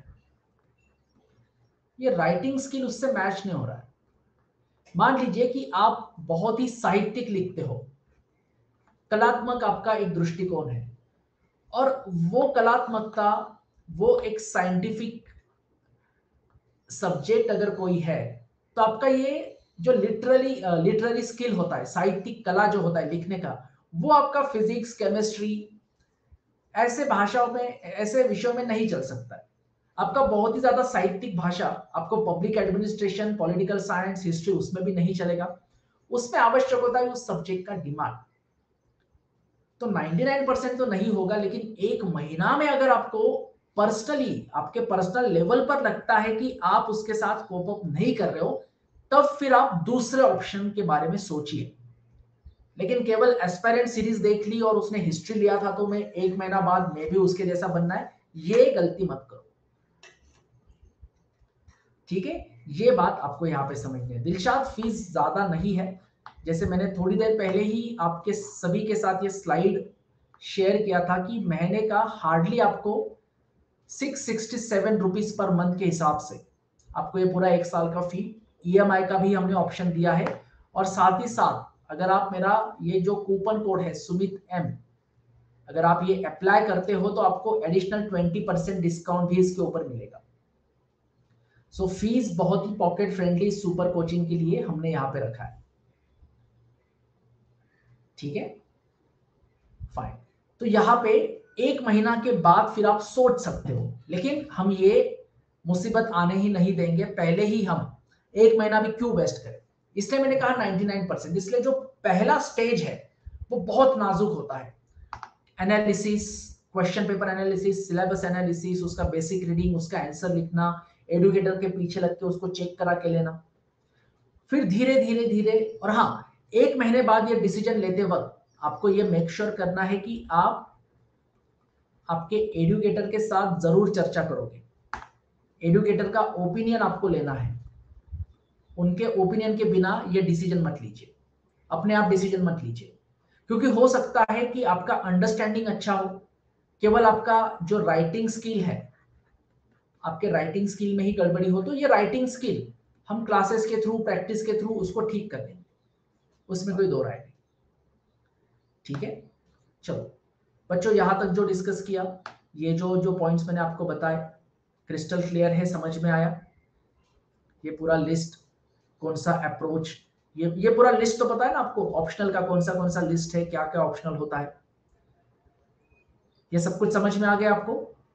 S1: ये राइटिंग स्किल उससे मैच नहीं हो रहा है। मान लीजिए कि आप बहुत ही साहित्यिक लिखते हो, कलात्मक आपका एक दृष्टिकोण है, और वो कलात्मकता, वो एक साइंटिफिक सब्जेक्ट अगर कोई है, तो आपका ये जो लिटररी स्किल होता है, साहित्यिक कला जो होता है लिखने का, वो आपका फिजिक्स, केमिस्ट्री, ऐसे भाषाओं में, ऐसे विषयों में नहीं चल सकता है। आपका बहुत ही ज्यादा साहित्यिक भाषा आपको public administration, political science, history, उसमें भी नहीं चलेगा, उसमें आवश्यक होता है उस सब्जेक्ट का डिमांड। तो 99% तो नहीं होगा, लेकिन 1 महीना में अगर आपको पर्सनली, आपके पर्सनल लेवल पर लगता है कि आप उसके साथ कोप अप नहीं कर रहे हो, तब फिर आप दूसरे ऑप्शन के बारे में सोचिए। लेकिन केवल एस्पायरेंट सीरीज देख ली और उसने हिस्ट्री लिया था तो मैं 1 महीना बाद मैं भी उसके जैसा बनना है, ये गलती मत करो। ठीक है, ये बात आपको यहाँ पे समझनी है। दिलशाद, फीस ज्यादा नहीं है, जैसे मैंने थोड़ी देर पहले ही आपके सभी के साथ ये स्लाइड शेयर किया था कि महीने का हार्डली आपको 667 रुपीज पर मंथ के हिसाब से आपको ये पूरा 1 साल का फी, ईएमआई का भी हमने ऑप्शन दिया है, और साथ ही साथ अगर आप मेरा ये जो कूपन कोड है सुमित एम, अगर आप ये अप्लाई करते हो तो आपको एडिशनल 20% डिस्काउंट भी इसके ऊपर मिलेगा। सो फीस बहुत ही पॉकेट फ्रेंडली सुपर कोचिंग के लिए हमने यहां पे रखा है। ठीक है, फाइन। तो यहाँ पे 1 महीना के बाद फिर आप सोच सकते हो, लेकिन हम ये मुसीबत आने ही नहीं देंगे, पहले ही हम 1 महीना भी क्यों वेस्ट करें, इसलिए मैंने कहा 99%। इसलिए जो पहला स्टेज है वो बहुत नाजुक होता है, analysis, question paper analysis, syllabus analysis, उसका बेसिक रीडिंग, उसका आंसर लिखना, एडुकेटर के पीछे लग के उसको चेक करा के लेना, फिर धीरे धीरे धीरे, और हाँ, 1 महीने बाद ये डिसीजन लेते वक्त आपको ये मेक श्योर करना है कि आप आपके एडुकेटर के साथ जरूर चर्चा करोगे, एडुकेटर का ओपिनियन आपको लेना है, उनके ओपिनियन के बिना ये डिसीजन मत लीजिए, अपने आप डिसीजन मत लीजिए, क्योंकि हो सकता है कि आपका अंडरस्टैंडिंग अच्छा हो, केवल आपका जो राइटिंग स्किल है, आपके राइटिंग स्किल में ही गड़बड़ी हो, तो ये राइटिंग स्किल हम क्लासेस के थ्रू, प्रैक्टिस के थ्रू उसको ठीक कर देंगे, उसमें कोई दो राय नहीं। ठीक है, चलो बच्चों, यहां तक जो डिस्कस किया ये जो जो पॉइंट्स मैंने आपको बताए क्रिस्टल क्लियर है, समझ में आया? ये पूरा लिस्ट, कौन सा अप्रोच, ये पूरा लिस्ट तो पता है ना आपको, ऑप्शनल का कौन सा लिस्ट है, क्या क्या ऑप्शनल होता है, ये सब कुछ समझ में आ गया आपको?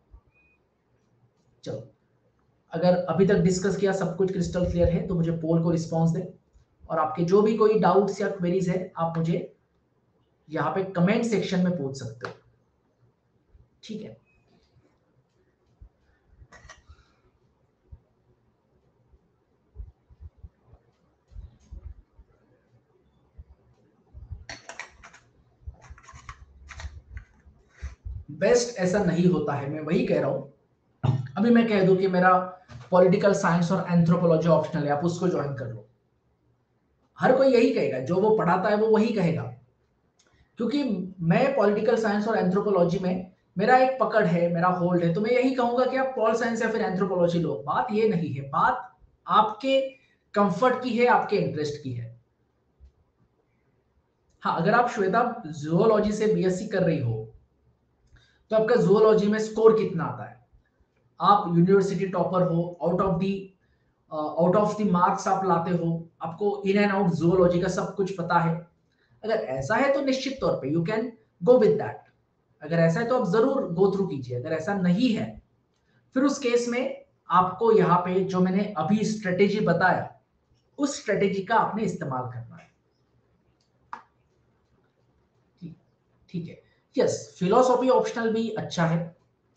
S1: चलो, अगर अभी तक डिस्कस किया सब कुछ क्रिस्टल क्लियर है तो मुझे पोल को रिस्पॉन्स दें, और आपके जो भी कोई डाउट्स या क्वेरीज है आप मुझे यहाँ पे कमेंट सेक्शन में पूछ सकते हो, ठीक है? बेस्ट ऐसा नहीं होता है, मैं वही कह रहा हूं। अभी मैं कह दूं कि मेरा पॉलिटिकल साइंस और एंथ्रोपोलॉजी ऑप्शनल है, आप उसको ज्वाइन कर लो, हर कोई यही कहेगा, जो वो पढ़ाता है वो वही कहेगा, क्योंकि मैं पॉलिटिकल साइंस और एंथ्रोपोलॉजी में मेरा एक पकड़ है, मेरा होल्ड है, तो मैं यही कहूंगा कि आप पॉल साइंस या फिर एंथ्रोपोलॉजी लो। बात ये नहीं है, बात आपके कंफर्ट की है, आपके इंटरेस्ट की है। हाँ, अगर आप श्वेता जूलॉजी से बीएससी कर रही हो तो आपका जूलॉजी में स्कोर कितना आता है, आप यूनिवर्सिटी टॉपर हो, आउट ऑफ द मार्क्स आप लाते हो, आपको इन एंड आउट जूलॉजी का सब कुछ पता है, अगर ऐसा है तो निश्चित तौर पे you can go with that. अगर ऐसा है तो आप जरूर गो थ्रू कीजिए, अगर ऐसा नहीं है फिर उस केस में आपको यहाँ पे जो मैंने अभी स्ट्रेटेजी बताया उस स्ट्रेटेजी का आपने इस्तेमाल करना है, ठीक है? यस, फिलोसॉफी ऑप्शनल भी अच्छा है,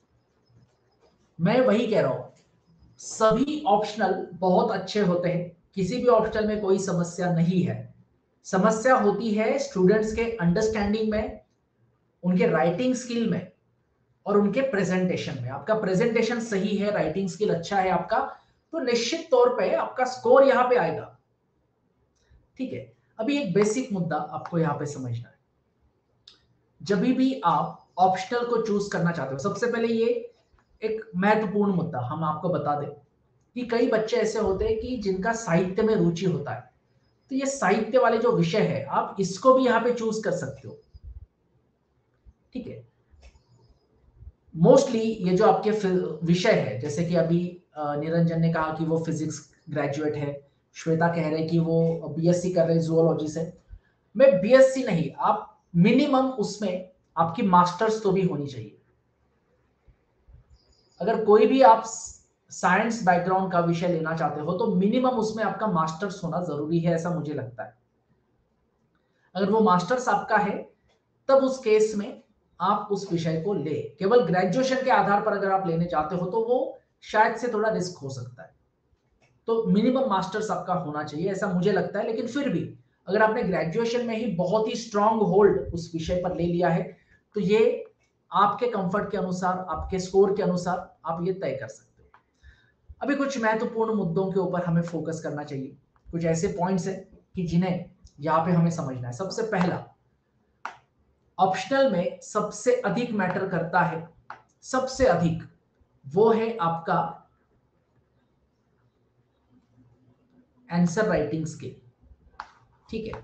S1: मैं वही कह रहा हूं, सभी ऑप्शनल बहुत अच्छे होते हैं, किसी भी ऑप्शनल में कोई समस्या नहीं है। समस्या होती है स्टूडेंट्स के अंडरस्टैंडिंग में, उनके राइटिंग स्किल में और उनके प्रेजेंटेशन में। आपका प्रेजेंटेशन सही है, राइटिंग स्किल अच्छा है आपका, तो निश्चित तौर पे आपका स्कोर यहां पे आएगा, ठीक है? अभी एक बेसिक मुद्दा आपको यहां पे समझना है, जब भी आप ऑप्शनल को चूज करना चाहते हो, सबसे पहले ये एक महत्वपूर्ण मुद्दा हम आपको बता दें कि कई बच्चे ऐसे होते हैं कि जिनका साहित्य में रुचि होता है, तो ये साहित्य वाले जो विषय है आप इसको भी यहाँ पे चूज कर सकते हो, ठीक है? मोस्टली ये जो आपके विषय है, जैसे कि अभी निरंजन ने कहा कि वो फिजिक्स ग्रेजुएट है, श्वेता कह रहे कि वो बीएससी कर रहे जूलॉजी से, मैं बीएससी नहीं, आप मिनिमम उसमें आपकी मास्टर्स तो भी होनी चाहिए। अगर कोई भी आप साइंस बैकग्राउंड का विषय लेना चाहते हो तो मिनिमम उसमें आपका मास्टर्स होना जरूरी है, ऐसा मुझे लगता है। अगर वो मास्टर्स आपका है तब उस केस में आप उस विषय को ले, केवल ग्रेजुएशन के आधार पर अगर आप लेने चाहते हो तो वो शायद से थोड़ा रिस्क हो सकता है, तो मिनिमम मास्टर्स आपका होना चाहिए, ऐसा मुझे लगता है। लेकिन फिर भी अगर आपने ग्रेजुएशन में ही बहुत ही स्ट्रांग होल्ड उस विषय पर ले लिया है तो ये आपके कंफर्ट के अनुसार, आपके स्कोर के अनुसार आप ये तय कर सकते हो। अभी कुछ महत्वपूर्ण मुद्दों के ऊपर हमें फोकस करना चाहिए, कुछ ऐसे पॉइंट्स हैं कि जिन्हें यहाँ पे हमें समझना है। सबसे पहला, ऑप्शनल में सबसे अधिक मैटर करता है, सबसे अधिक, वो है आपका आंसर राइटिंग स्किल, ठीक है?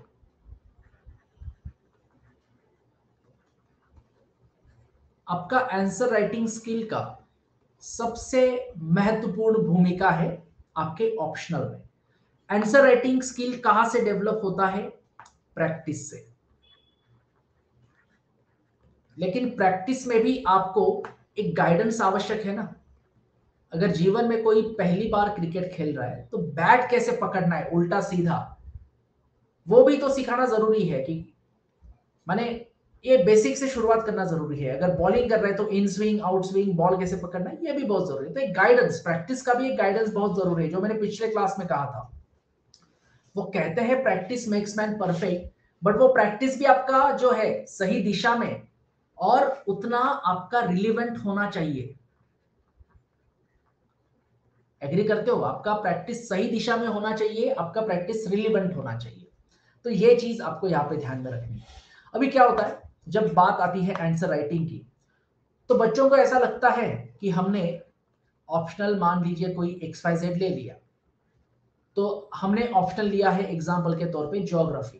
S1: आपका आंसर राइटिंग स्किल का सबसे महत्वपूर्ण भूमिका है आपके ऑप्शनल में। आंसर राइटिंग स्किल कहां से डेवलप होता है? प्रैक्टिस से। लेकिन प्रैक्टिस में भी आपको एक गाइडेंस आवश्यक है ना। अगर जीवन में कोई पहली बार क्रिकेट खेल रहा है तो बैट कैसे पकड़ना है, उल्टा सीधा, वो भी तो सिखाना जरूरी है, कि माने ये बेसिक से शुरुआत करना जरूरी है। अगर बॉलिंग कर रहे हैं तो in swing, out swing, ball कैसे पकड़ना है, ये भी बहुत जरूरी है। तो एक गाइडेंस, प्रैक्टिस का भी एक गाइडेंस बहुत जरूरी है, जो मैंने पिछले क्लास में कहा था। वो कहते हैं practice makes man perfect, but वो प्रैक्टिस भी आपका जो है सही दिशा में और उतना आपका रिलीवेंट होना चाहिए। एग्री करते हो? आपका प्रैक्टिस सही दिशा में होना चाहिए, आपका प्रैक्टिस रिलीवेंट होना चाहिए। तो ये चीज आपको यहाँ पे ध्यान में रखनी है। अभी क्या होता है जब बात आती है आंसर राइटिंग की, तो बच्चों को ऐसा लगता है कि हमने ऑप्शनल मान लीजिए कोई XYZ ले लिया, तो हमने ऑप्शनल लिया है एग्जाम्पल के तौर पे ज्योग्राफी,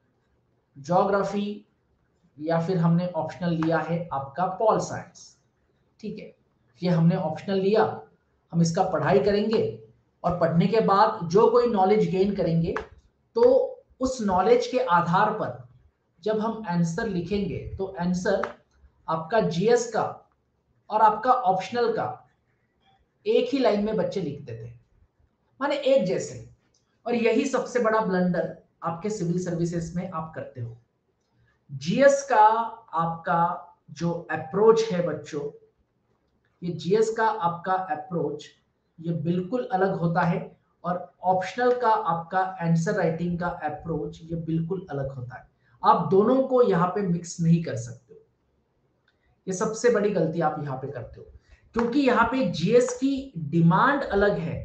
S1: ज्योग्राफी, या फिर हमने ऑप्शनल लिया है आपका पॉल साइंस, ठीक है, ये हमने ऑप्शनल लिया, हम इसका पढ़ाई करेंगे और पढ़ने के बाद जो कोई नॉलेज गेन करेंगे तो उस नॉलेज के आधार पर जब हम आंसर लिखेंगे तो आंसर आपका जीएस का और आपका ऑप्शनल का एक ही लाइन में बच्चे लिखते थे, माने एक जैसे। और यही सबसे बड़ा ब्लंडर आपके सिविल सर्विसेज में आप करते हो। जीएस का आपका जो अप्रोच है बच्चों, ये जीएस का आपका अप्रोच ये बिल्कुल अलग होता है और ऑप्शनल का आपका आंसर राइटिंग का अप्रोच ये बिल्कुल अलग होता है। आप दोनों को यहाँ पे मिक्स नहीं कर सकते हो, ये सबसे बड़ी गलती आप यहाँ पे करते हो, क्योंकि यहाँ पे जीएस की डिमांड अलग है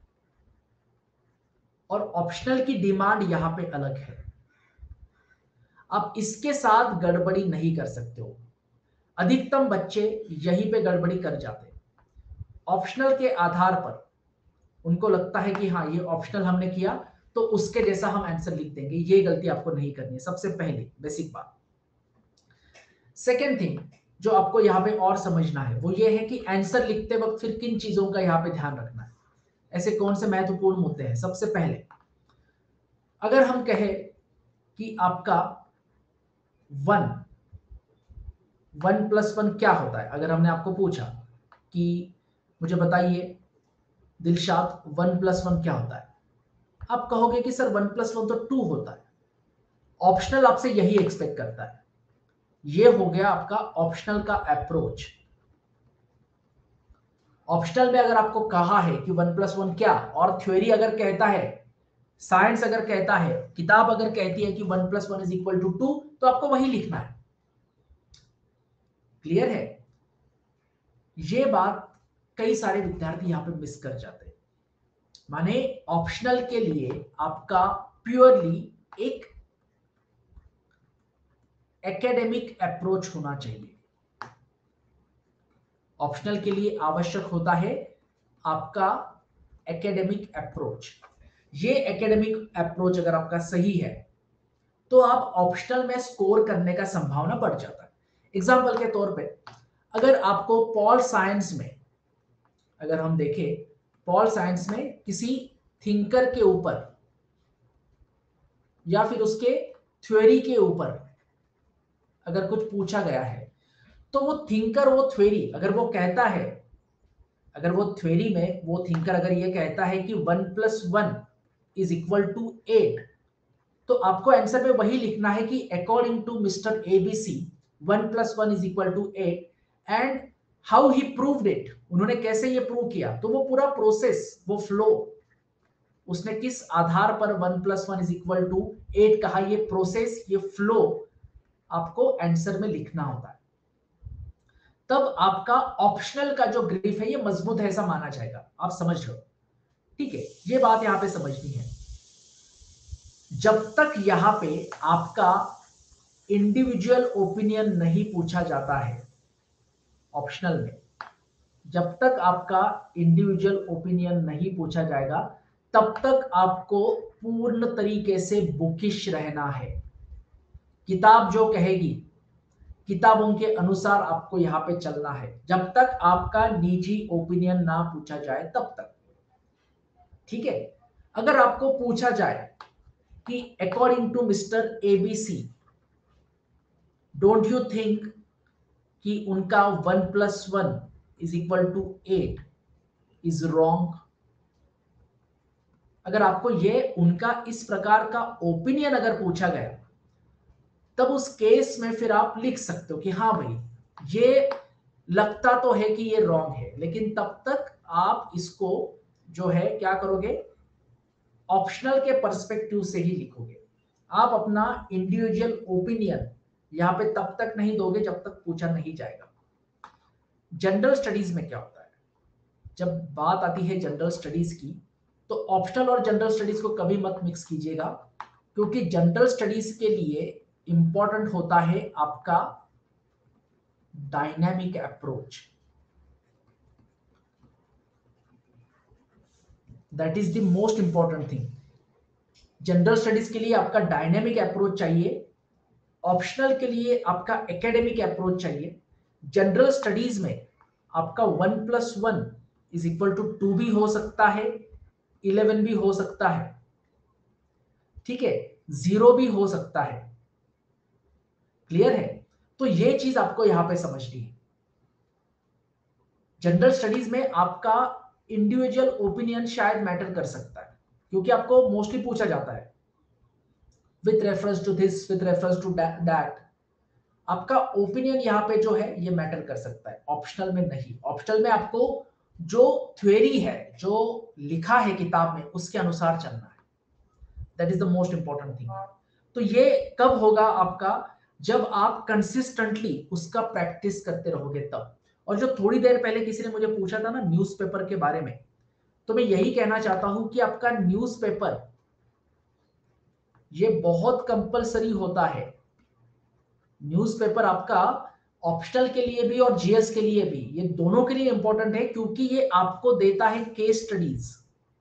S1: और ऑप्शनल की डिमांड यहाँ पे अलग है। आप इसके साथ गड़बड़ी नहीं कर सकते हो। अधिकतम बच्चे यहीं पे गड़बड़ी कर जाते हैं। ऑप्शनल के आधार पर उनको लगता है कि हाँ ये ऑप्शनल हमने किया तो उसके जैसा हम आंसर लिख देंगे। ये गलती आपको नहीं करनी है, सबसे पहले बेसिक बात। सेकेंड थिंग जो आपको यहाँ पे और समझना है वो ये है कि आंसर लिखते वक्त फिर किन चीजों का यहाँ पे ध्यान रखना है, ऐसे कौन से महत्वपूर्ण मुद्दे हैं। सबसे पहले अगर हम कहें कि आपका 1 + 1 क्या होता है, अगर हमने आपको पूछा कि मुझे बताइए दिलशाद 1 + 1 क्या होता है, आप कहोगे कि सर 1 + 1 तो 2 होता है। ऑप्शनल आपसे यही एक्सपेक्ट करता है। ये हो गया आपका ऑप्शनल का अप्रोच। ऑप्शनल में अगर आपको कहा है कि 1 + 1 क्या, और थ्योरी अगर कहता है, साइंस अगर कहता है, किताब अगर कहती है कि 1 + 1 = 2, तो आपको वही लिखना है। क्लियर है? ये बात कई सारे विद्यार्थी यहां पे मिस कर जाते हैं। माने ऑप्शनल के लिए आपका प्योरली एक एकेडमिक अप्रोच होना चाहिए। ऑप्शनल के लिए आवश्यक होता है आपका एकेडमिक अप्रोच। ये एकेडमिक अप्रोच अगर आपका सही है तो आप ऑप्शनल में स्कोर करने का संभावना बढ़ जाता है। एग्जाम्पल के तौर पे अगर आपको पॉल साइंस में, अगर हम देखें पॉल साइंस में किसी थिंकर के ऊपर या फिर उसके थ्योरी के ऊपर अगर कुछ पूछा गया है तो वो थिंकर वो थ्योरी अगर वो कहता है, अगर वो थ्योरी में वो थिंकर अगर ये कहता है कि 1 + 1 = 8, तो आपको आंसर में वही लिखना है कि according to mister ABC 1 + 1 = 8 and how he proved it, उन्होंने कैसे ये प्रूव किया। तो वो पूरा प्रोसेस, वो फ्लो, उसने किस आधार पर 1 + 1 = 8 कहा, ये प्रोसेस, ये फ्लो आपको आंसर में लिखना होता है। तब आपका ऑप्शनल का जो ग्रिफ है ये मजबूत है ऐसा माना जाएगा। आप समझ रहे हो? ठीक है, ये बात यहां पे समझनी है। जब तक यहां पे आपका इंडिविजुअल ओपिनियन नहीं पूछा जाता है ऑप्शनल में, जब तक आपका इंडिविजुअल ओपिनियन नहीं पूछा जाएगा तब तक आपको पूर्ण तरीके से बुकिश रहना है। किताब जो कहेगी किताबों के अनुसार आपको यहां पे चलना है, जब तक आपका निजी ओपिनियन ना पूछा जाए तब तक। ठीक है, अगर आपको पूछा जाए कि according to mister ABC don't you think कि उनका 1 + 1 = 8 इज रॉन्ग, अगर आपको ये उनका इस प्रकार का ओपिनियन अगर पूछा गया तब उस केस में फिर आप लिख सकते हो कि हाँ भाई ये लगता तो है कि ये रॉन्ग है, लेकिन तब तक आप इसको जो है क्या करोगे, ऑप्शनल के पर्सपेक्टिव से ही लिखोगे। आप अपना इंडिविजुअल ओपिनियन यहां पे तब तक नहीं दोगे जब तक पूछा नहीं जाएगा। जनरल स्टडीज में क्या होता है, जब बात आती है जनरल स्टडीज की तो ऑप्शनल और जनरल स्टडीज को कभी मत मिक्स कीजिएगा, क्योंकि जनरल स्टडीज के लिए इंपॉर्टेंट होता है आपका dynamic approach. That is the most important thing. General studies के लिए आपका डायनामिक अप्रोच चाहिए, ऑप्शनल के लिए आपका एकेडमिक अप्रोच चाहिए। जनरल स्टडीज में आपका 1+1 इज इक्वल टू 2 भी हो सकता है, 11 भी हो सकता है, ठीक है, 0 भी हो सकता है। क्लियर है? तो ये चीज आपको यहां पे समझनी है। जनरल स्टडीज में आपका इंडिविजुअल ओपिनियन शायद मैटर कर सकता है, क्योंकि आपको मोस्टली पूछा जाता है with reference to this, with reference to that. आपका ओपिनियन यहाँ पे जो है ये मैटर कर सकता है, ऑप्शनल में नहीं। ऑप्शनल में आपको जो थ्योरी है, जो लिखा है किताब में, उसके अनुसार चलना है। That is the most important thing. तो ये कब होगा आपका? जब आप कंसिस्टेंटली उसका प्रैक्टिस करते रहोगे तब। और जो थोड़ी देर पहले किसी ने मुझे पूछा था ना न्यूज़पेपर के बारे में, तो मैं यही कहना चाहता हूं कि आपका न्यूज़पेपर ये बहुत कंपलसरी होता है। न्यूज़पेपर आपका ऑप्शनल के लिए भी और जीएस के लिए भी, ये दोनों के लिए इंपॉर्टेंट है, क्योंकि ये आपको देता है केस स्टडीज।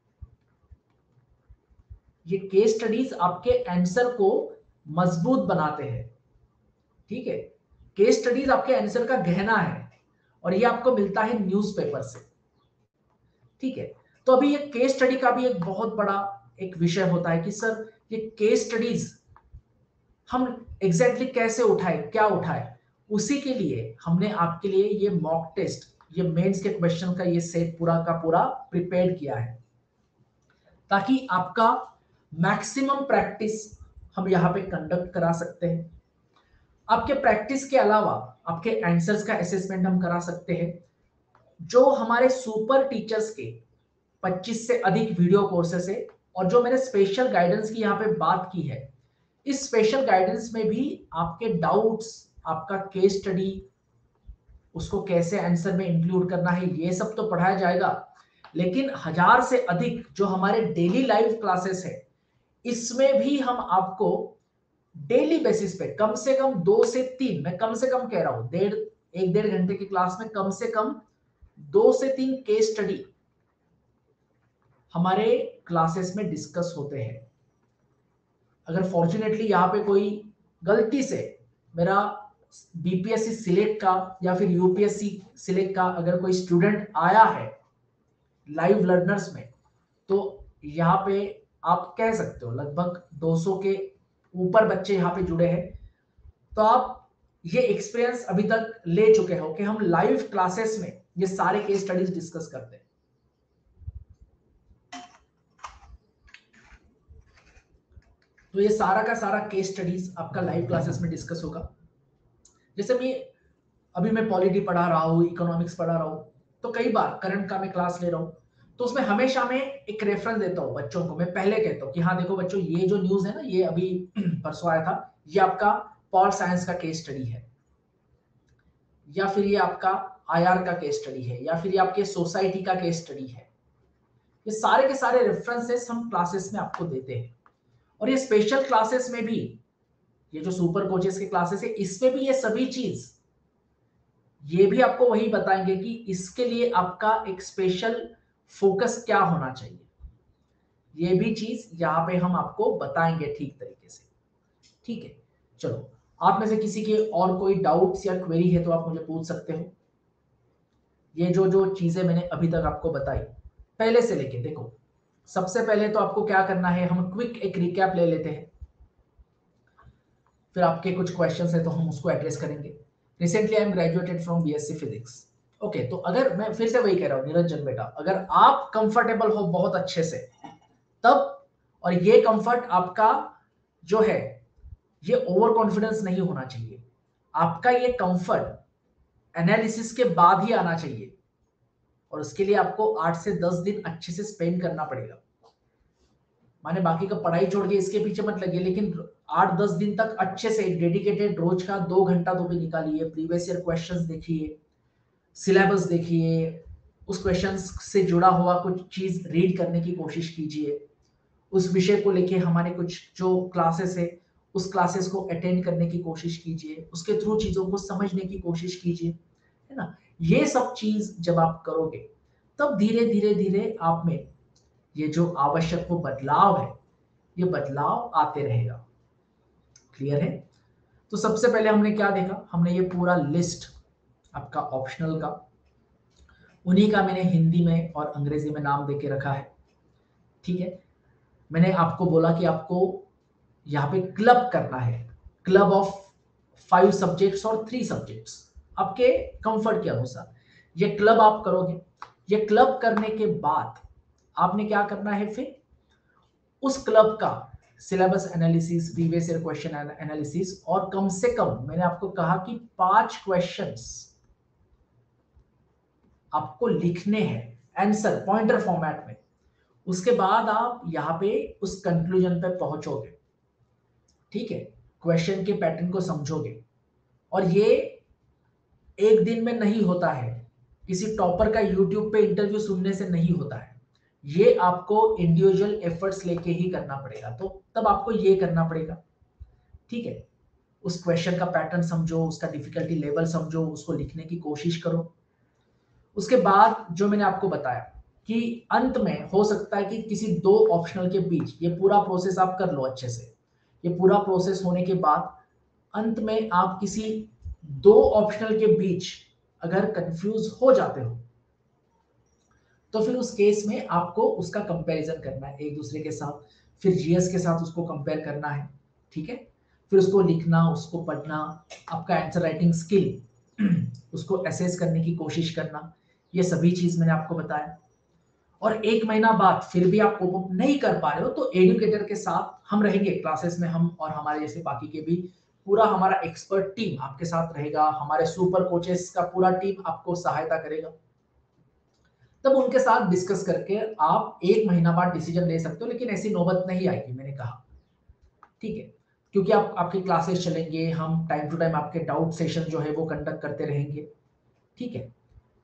S1: ये केस स्टडीज आपके आंसर को मजबूत बनाते हैं, ठीक है। केस स्टडीज आपके आंसर का गहना है, और ये आपको मिलता है न्यूज़पेपर से, ठीक है। तो अभी ये केस स्टडी का भी एक बहुत बड़ा एक विषय होता है कि सर ये केस स्टडीज हम एग्जैक्टली कैसे उठाए, क्या उठाए। उसी के लिए हमने आपके लिए ये मॉक टेस्ट, ये मेंस के क्वेश्चन का ये सेट पूरा का पूरा प्रिपेयर किया है, ताकि आपका मैक्सिमम प्रैक्टिस हम यहाँ पे कंडक्ट करा सकते हैं। आपके प्रैक्टिस के अलावा आपके आंसर्स का असेसमेंट हम करा सकते हैं। जो हमारे सुपर टीचर्स के 25 से अधिक वीडियो कोर्सेस है, और जो मैंने स्पेशल गाइडेंस की यहाँ पे बात की है, इस स्पेशल गाइडेंस में भी आपके डाउट्स, आपका केस स्टडी, उसको कैसे आंसर में इंक्लूड करना है, ये सब तो पढ़ाया जाएगा। लेकिन 1000 से अधिक जो हमारे डेली लाइव क्लासेस है, इसमें भी हम आपको डेली बेसिस पे कम से कम 2 से 3, मैं कम से कम कह रहा हूं, 1.5 घंटे की क्लास में कम से कम 2 से 3 केस स्टडी हमारे क्लासेस में डिस्कस होते हैं। अगर फॉर्चुनेटली यहाँ पे कोई गलती से मेरा बीपीएससी सिलेक्ट का या फिर यूपीएससी सिलेक्ट का अगर कोई स्टूडेंट आया है लाइव लर्नर्स में, तो यहाँ पे आप कह सकते हो लगभग 200 के ऊपर बच्चे यहाँ पे जुड़े हैं। तो आप ये एक्सपीरियंस अभी तक ले चुके हो कि हम लाइव क्लासेस में ये सारे केस स्टडीज डिस्कस करते हैं। तो ये सारा का सारा केस स्टडीज आपका लाइव क्लासेस में डिस्कस होगा। जैसे मैं पॉलिटी पढ़ा रहा हूँ, इकोनॉमिक्स पढ़ा रहा हूँ, तो कई बार करंट का मैं क्लास ले रहा हूँ, तो उसमें हमेशा मैं एक रेफरेंस देता हूँ बच्चों को। मैं पहले कहता हूँ कि हाँ देखो बच्चों, ये जो न्यूज है ना, ये अभी परसों आया था, ये आपका पॉल साइंस का केस स्टडी है, या फिर ये आपका आईआर का केस स्टडी है, या फिर ये आपके सोसाइटी का केस स्टडी है। ये सारे के सारे रेफरेंसेस हम क्लासेस में आपको देते हैं। और ये स्पेशल क्लासेस में भी, ये जो सुपर कोचेस के क्लासेस है, इसमें भी ये सभी चीज ये भी आपको वही बताएंगे कि इसके लिए आपका एक स्पेशल फोकस क्या होना चाहिए। ये भी चीज यहाँ पे हम आपको बताएंगे ठीक तरीके से, ठीक है। चलो, आप में से किसी के और कोई डाउट्स या क्वेरी है तो आप मुझे पूछ सकते हो। ये जो जो चीजें मैंने अभी तक आपको बताई पहले से लेके, देखो सबसे पहले तो आपको क्या करना है, हम क्विक एक रिकैप ले लेते हैं, फिर आपके कुछ क्वेश्चंस है तो हम उसको एड्रेस करेंगे। Recently I am graduated from BSc physics. Okay, तो अगर मैं फिर से वही कह रहा हूँ निरंजन बेटा, अगर आप कंफर्टेबल हो बहुत अच्छे से तब, और ये कंफर्ट आपका जो है ये ओवर कॉन्फिडेंस नहीं होना चाहिए, आपका ये कंफर्ट एनालिसिस के बाद ही आना चाहिए, और उसके लिए आपको 8 से 10 दिन अच्छे से स्पेंड करना पड़ेगा। माने बाकी का पढ़ाई छोड़ के इसके पीछे मत लगिए, लेकिन 8-10 दिन तक अच्छे से डेडिकेटेड रोज का 2 घंटा तो भी निकालिए, प्रीवियस ईयर क्वेश्चंस देखिए, सिलेबस देखिए, उस क्वेश्चन से जुड़ा हुआ कुछ चीज रीड करने की कोशिश कीजिए, उस विषय को लेके हमारे कुछ जो क्लासेस है उस क्लासेस को अटेंड करने की कोशिश कीजिए, उसके थ्रू चीजों को समझने की कोशिश कीजिए, है ना। ये सब चीज जब आप करोगे तब धीरे धीरे धीरे आप में ये जो आवश्यक वो बदलाव है, ये बदलाव आते रहेगा। क्लियर है? तो सबसे पहले हमने क्या देखा, हमने ये पूरा लिस्ट आपका ऑप्शनल का, उन्हीं का मैंने हिंदी में और अंग्रेजी में नाम देके रखा है। ठीक है, मैंने आपको बोला कि आपको यहाँ पे क्लब करना है, क्लब ऑफ 5 सब्जेक्ट्स और 3 सब्जेक्ट्स आपके कंफर्ट के अनुसार ये क्लब आप करोगे। ये क्लब करने के बाद आपने क्या करना है, फिर उस क्लब का syllabus analysis, previous year question analysis, और कम से कम मैंने आपको कहा कि 5 क्वेश्चंस आपको लिखने हैं आंसर पॉइंटर फॉर्मेट में। उसके बाद आप यहाँ पे उस कंक्लूजन पे पहुंचोगे। ठीक है, क्वेश्चन के पैटर्न को समझोगे, और ये एक दिन में नहीं होता है, किसी टॉपर का यूट्यूब पे इंटरव्यू सुनने से नहीं होता है। ये आपको इंडिविजुअल एफर्ट्स लेके ही करना पड़ेगा। तो तब आपको ये करना पड़ेगा। ठीक है, उस क्वेश्चन का पैटर्न समझो, उसका डिफिकल्टी लेवल समझो, उसको लिखने की कोशिश करो। उसके बाद जो मैंने आपको बताया कि अंत में हो सकता है कि किसी 2 ऑप्शनल के बीच ये पूरा प्रोसेस आप कर लो अच्छे से। ये पूरा प्रोसेस होने के बाद अंत में आप किसी 2 ऑप्शनल के बीच अगर कंफ्यूज हो जाते हो, तो फिर उस केस में आपको उसका कंपैरिजन करना है एक दूसरे के साथ, फिर जीएस के साथ उसको कंपेयर करना है। ठीक है, फिर उसको लिखना, उसको पढ़ना, आपका आंसर राइटिंग स्किल उसको असेस करने की कोशिश करना, ये सभी चीज मैंने आपको बताया। और 1 महीना बाद फिर भी आप कोप अप नहीं कर पा रहे हो, तो एडुकेटर के साथ हम रहेंगे क्लासेस में, हम और हमारे जैसे बाकी के भी पूरा हमारा एक्सपर्ट टीम आपके साथ रहेगा। हमारे सुपर कोचेस का पूरा टीम आपको सहायता करेगा। तब उनके साथ डिस्कस करके आप 1 महीना बाद डिसीजन ले सकते हो, लेकिन ऐसी नौबत नहीं आएगी, मैंने कहा। ठीक है, क्योंकि आप आपके क्लासेस चलेंगे, हम टाइम टू टाइम आपके डाउट सेशन जो है वो कंडक्ट करते रहेंगे। ठीक है,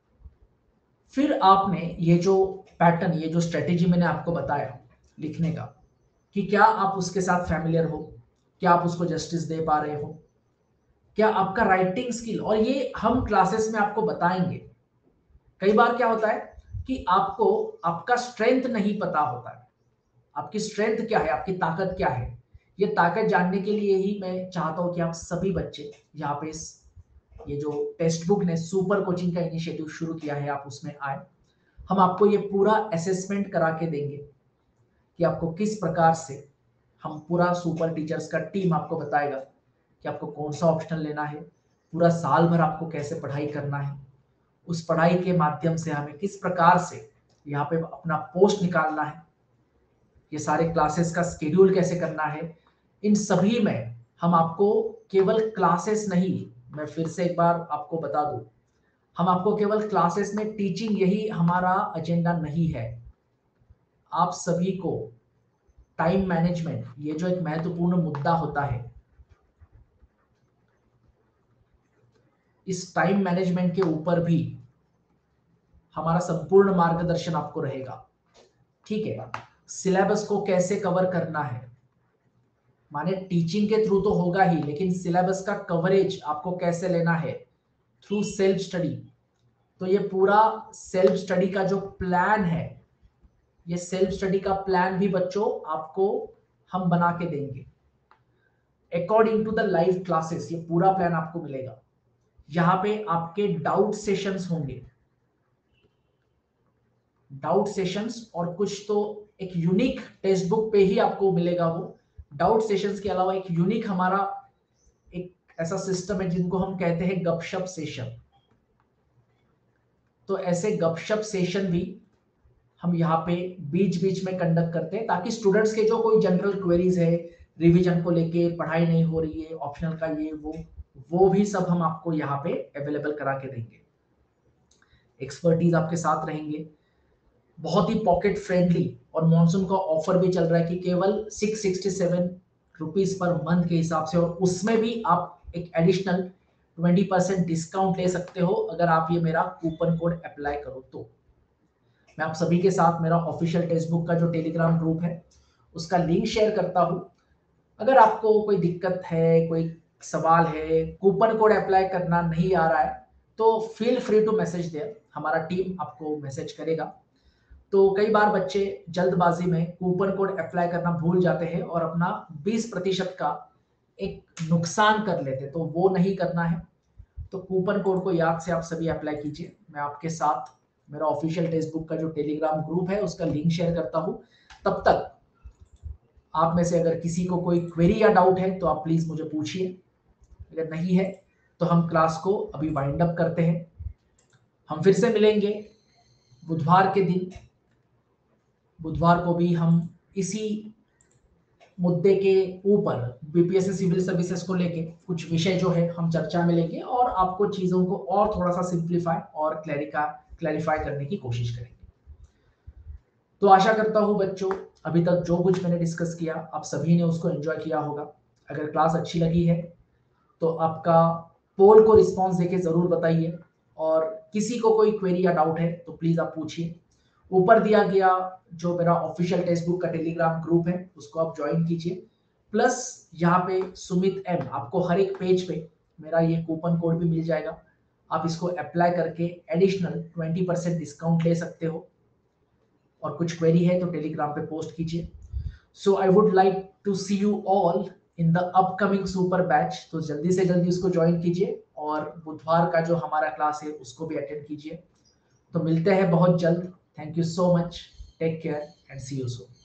S1: फिर आपने ये जो पैटर्न, ये जो स्ट्रेटेजी मैंने आपको बताया लिखने का, कि क्या आप उसके साथ फैमिलियर हो, क्या आप उसको जस्टिस दे पा रहे हो, क्या आपका राइटिंग स्किल, और ये हम क्लासेस में आपको बताएंगे। कई बार क्या होता है कि आपको आपका स्ट्रेंथ नहीं पता होता है, आपकी स्ट्रेंथ क्या है, आपकी ताकत क्या है। ये ताकत जानने के लिए ही मैं चाहता हूं कि आप सभी बच्चे यहाँ पे ये जो टेक्स्ट बुक ने सुपर कोचिंग का इनिशिएटिव शुरू किया है, आप उसमें आए। हम आपको ये पूरा असेसमेंट करा के देंगे कि आपको किस प्रकार से, हम पूरा सुपर टीचर्स का टीम आपको बताएगा कि आपको कौन सा ऑप्शनल लेना है, पूरा साल भर आपको कैसे पढ़ाई करना है, उस पढ़ाई के माध्यम से हमें किस प्रकार से यहाँ पे अपना पोस्ट निकालना है, ये सारे क्लासेस का स्केड्यूल कैसे करना है। इन सभी में हम आपको केवल क्लासेस नहीं, मैं फिर से एक बार आपको बता दूं, हम आपको केवल क्लासेस में टीचिंग, यही हमारा एजेंडा नहीं है। आप सभी को टाइम मैनेजमेंट, ये जो एक महत्वपूर्ण मुद्दा होता है, इस टाइम मैनेजमेंट के ऊपर भी हमारा संपूर्ण मार्गदर्शन आपको रहेगा। ठीक है, सिलेबस को कैसे कवर करना है, माने टीचिंग के थ्रू तो होगा ही, लेकिन सिलेबस का कवरेज आपको कैसे लेना है थ्रू सेल्फ स्टडी। तो ये पूरा सेल्फ स्टडी का जो प्लान है, ये सेल्फ स्टडी का प्लान भी बच्चों आपको हम बना के देंगे according to the live classes. ये पूरा प्लान आपको मिलेगा। यहाँ पे आपके डाउट सेशंस होंगे, डाउट सेशंस, और कुछ तो एक यूनिक टेक्स्ट बुक पे ही आपको मिलेगा वो। डाउट सेशंस के अलावा एक यूनिक हमारा एक ऐसा सिस्टम है जिनको हम कहते हैं गपशप सेशन। तो ऐसे गपशप सेशन भी हम यहाँ पे बीच बीच में कंडक्ट करते हैं, ताकि स्टूडेंट्स के जो कोई जनरल क्वेरीज है, रिवीजन को लेके, पढ़ाई नहीं हो रही है, ऑप्शनल का ये वो भी सब हम आपको यहाँ पे अवेलेबल करा के देंगे। एक्सपर्टीज आपके साथ रहेंगे, बहुत ही पॉकेट फ्रेंडली, और मॉनसून का ऑफर भी चल रहा है कि केवल 667 रुपीज पर मंथ के हिसाब से, और उसमें भी आप एक एडिशनल 20% डिस्काउंट ले सकते हो अगर आप ये मेरा कूपन कोड अप्लाई करो। तो मैं आप सभी के साथ मेरा ऑफिशियल टेक्स्ट बुक का जो टेलीग्राम ग्रुप है उसका लिंक शेयर करता हूं। अगर आपको कोई दिक्कत है, कोई सवाल है, कूपन कोड अप्लाई करना नहीं आ रहा है, तो feel free to message there, हमारा टीम आपको मैसेज करेगा। तो कई बार बच्चे जल्दबाजी में कूपन कोड अप्लाई करना भूल जाते हैं और अपना 20% का एक नुकसान कर लेते, तो वो नहीं करना है। तो कूपन कोड को याद से आप सभी अप्लाई कीजिए। मैं आपके साथ मेरा ऑफिशियल टेक्स्ट बुक का जो टेलीग्राम ग्रुप है उसका लिंक शेयर करता हूँ। तब तक आप में से अगर किसी को कोई क्वेरी या डाउट है तो आप प्लीज मुझे पूछिए, अगर नहीं है तो हम क्लास को अभी वाइंड अप करते हैं। हम फिर से मिलेंगे बुधवार के दिन। बुधवार को भी हम इसी मुद्दे के ऊपर बीपीएससी सिविल सर्विसेज को लेके कुछ विषय जो है हम चर्चा में लेंगे और आपको चीजों को और थोड़ा सा सिंप्लीफाई और क्लैरिफाई करने की कोशिश करेंगे। तो आशा करता हूँ बच्चों अभी तक जो कुछ मैंने डिस्कस किया आप सभी ने उसको एंजॉय किया होगा। अगर क्लास अच्छी लगी है तो आपका पोल को रिस्पॉन्स देके जरूर बताइए, और किसी को कोई क्वेरी या डाउट है तो प्लीज आप पूछिए। ऊपर दिया गया जो मेरा ऑफिशियल टेक्स्ट बुक का टेलीग्राम ग्रुप है उसको आप ज्वाइन कीजिए, प्लस यहाँ पे सुमित एम आपको हर एक पेज पे मेरा ये कूपन कोड भी मिल जाएगा। आप इसको अप्लाई करके एडिशनल 20% डिस्काउंट ले सकते हो, और कुछ क्वेरी है तो टेलीग्राम पे पोस्ट कीजिए। So I would like to see you all in the upcoming super batch. तो जल्दी से जल्दी उसको ज्वाइन कीजिए और बुधवार का जो हमारा क्लास है उसको भी अटेंड कीजिए। तो मिलते हैं बहुत जल्द। Thank you so much, take care and see you soon.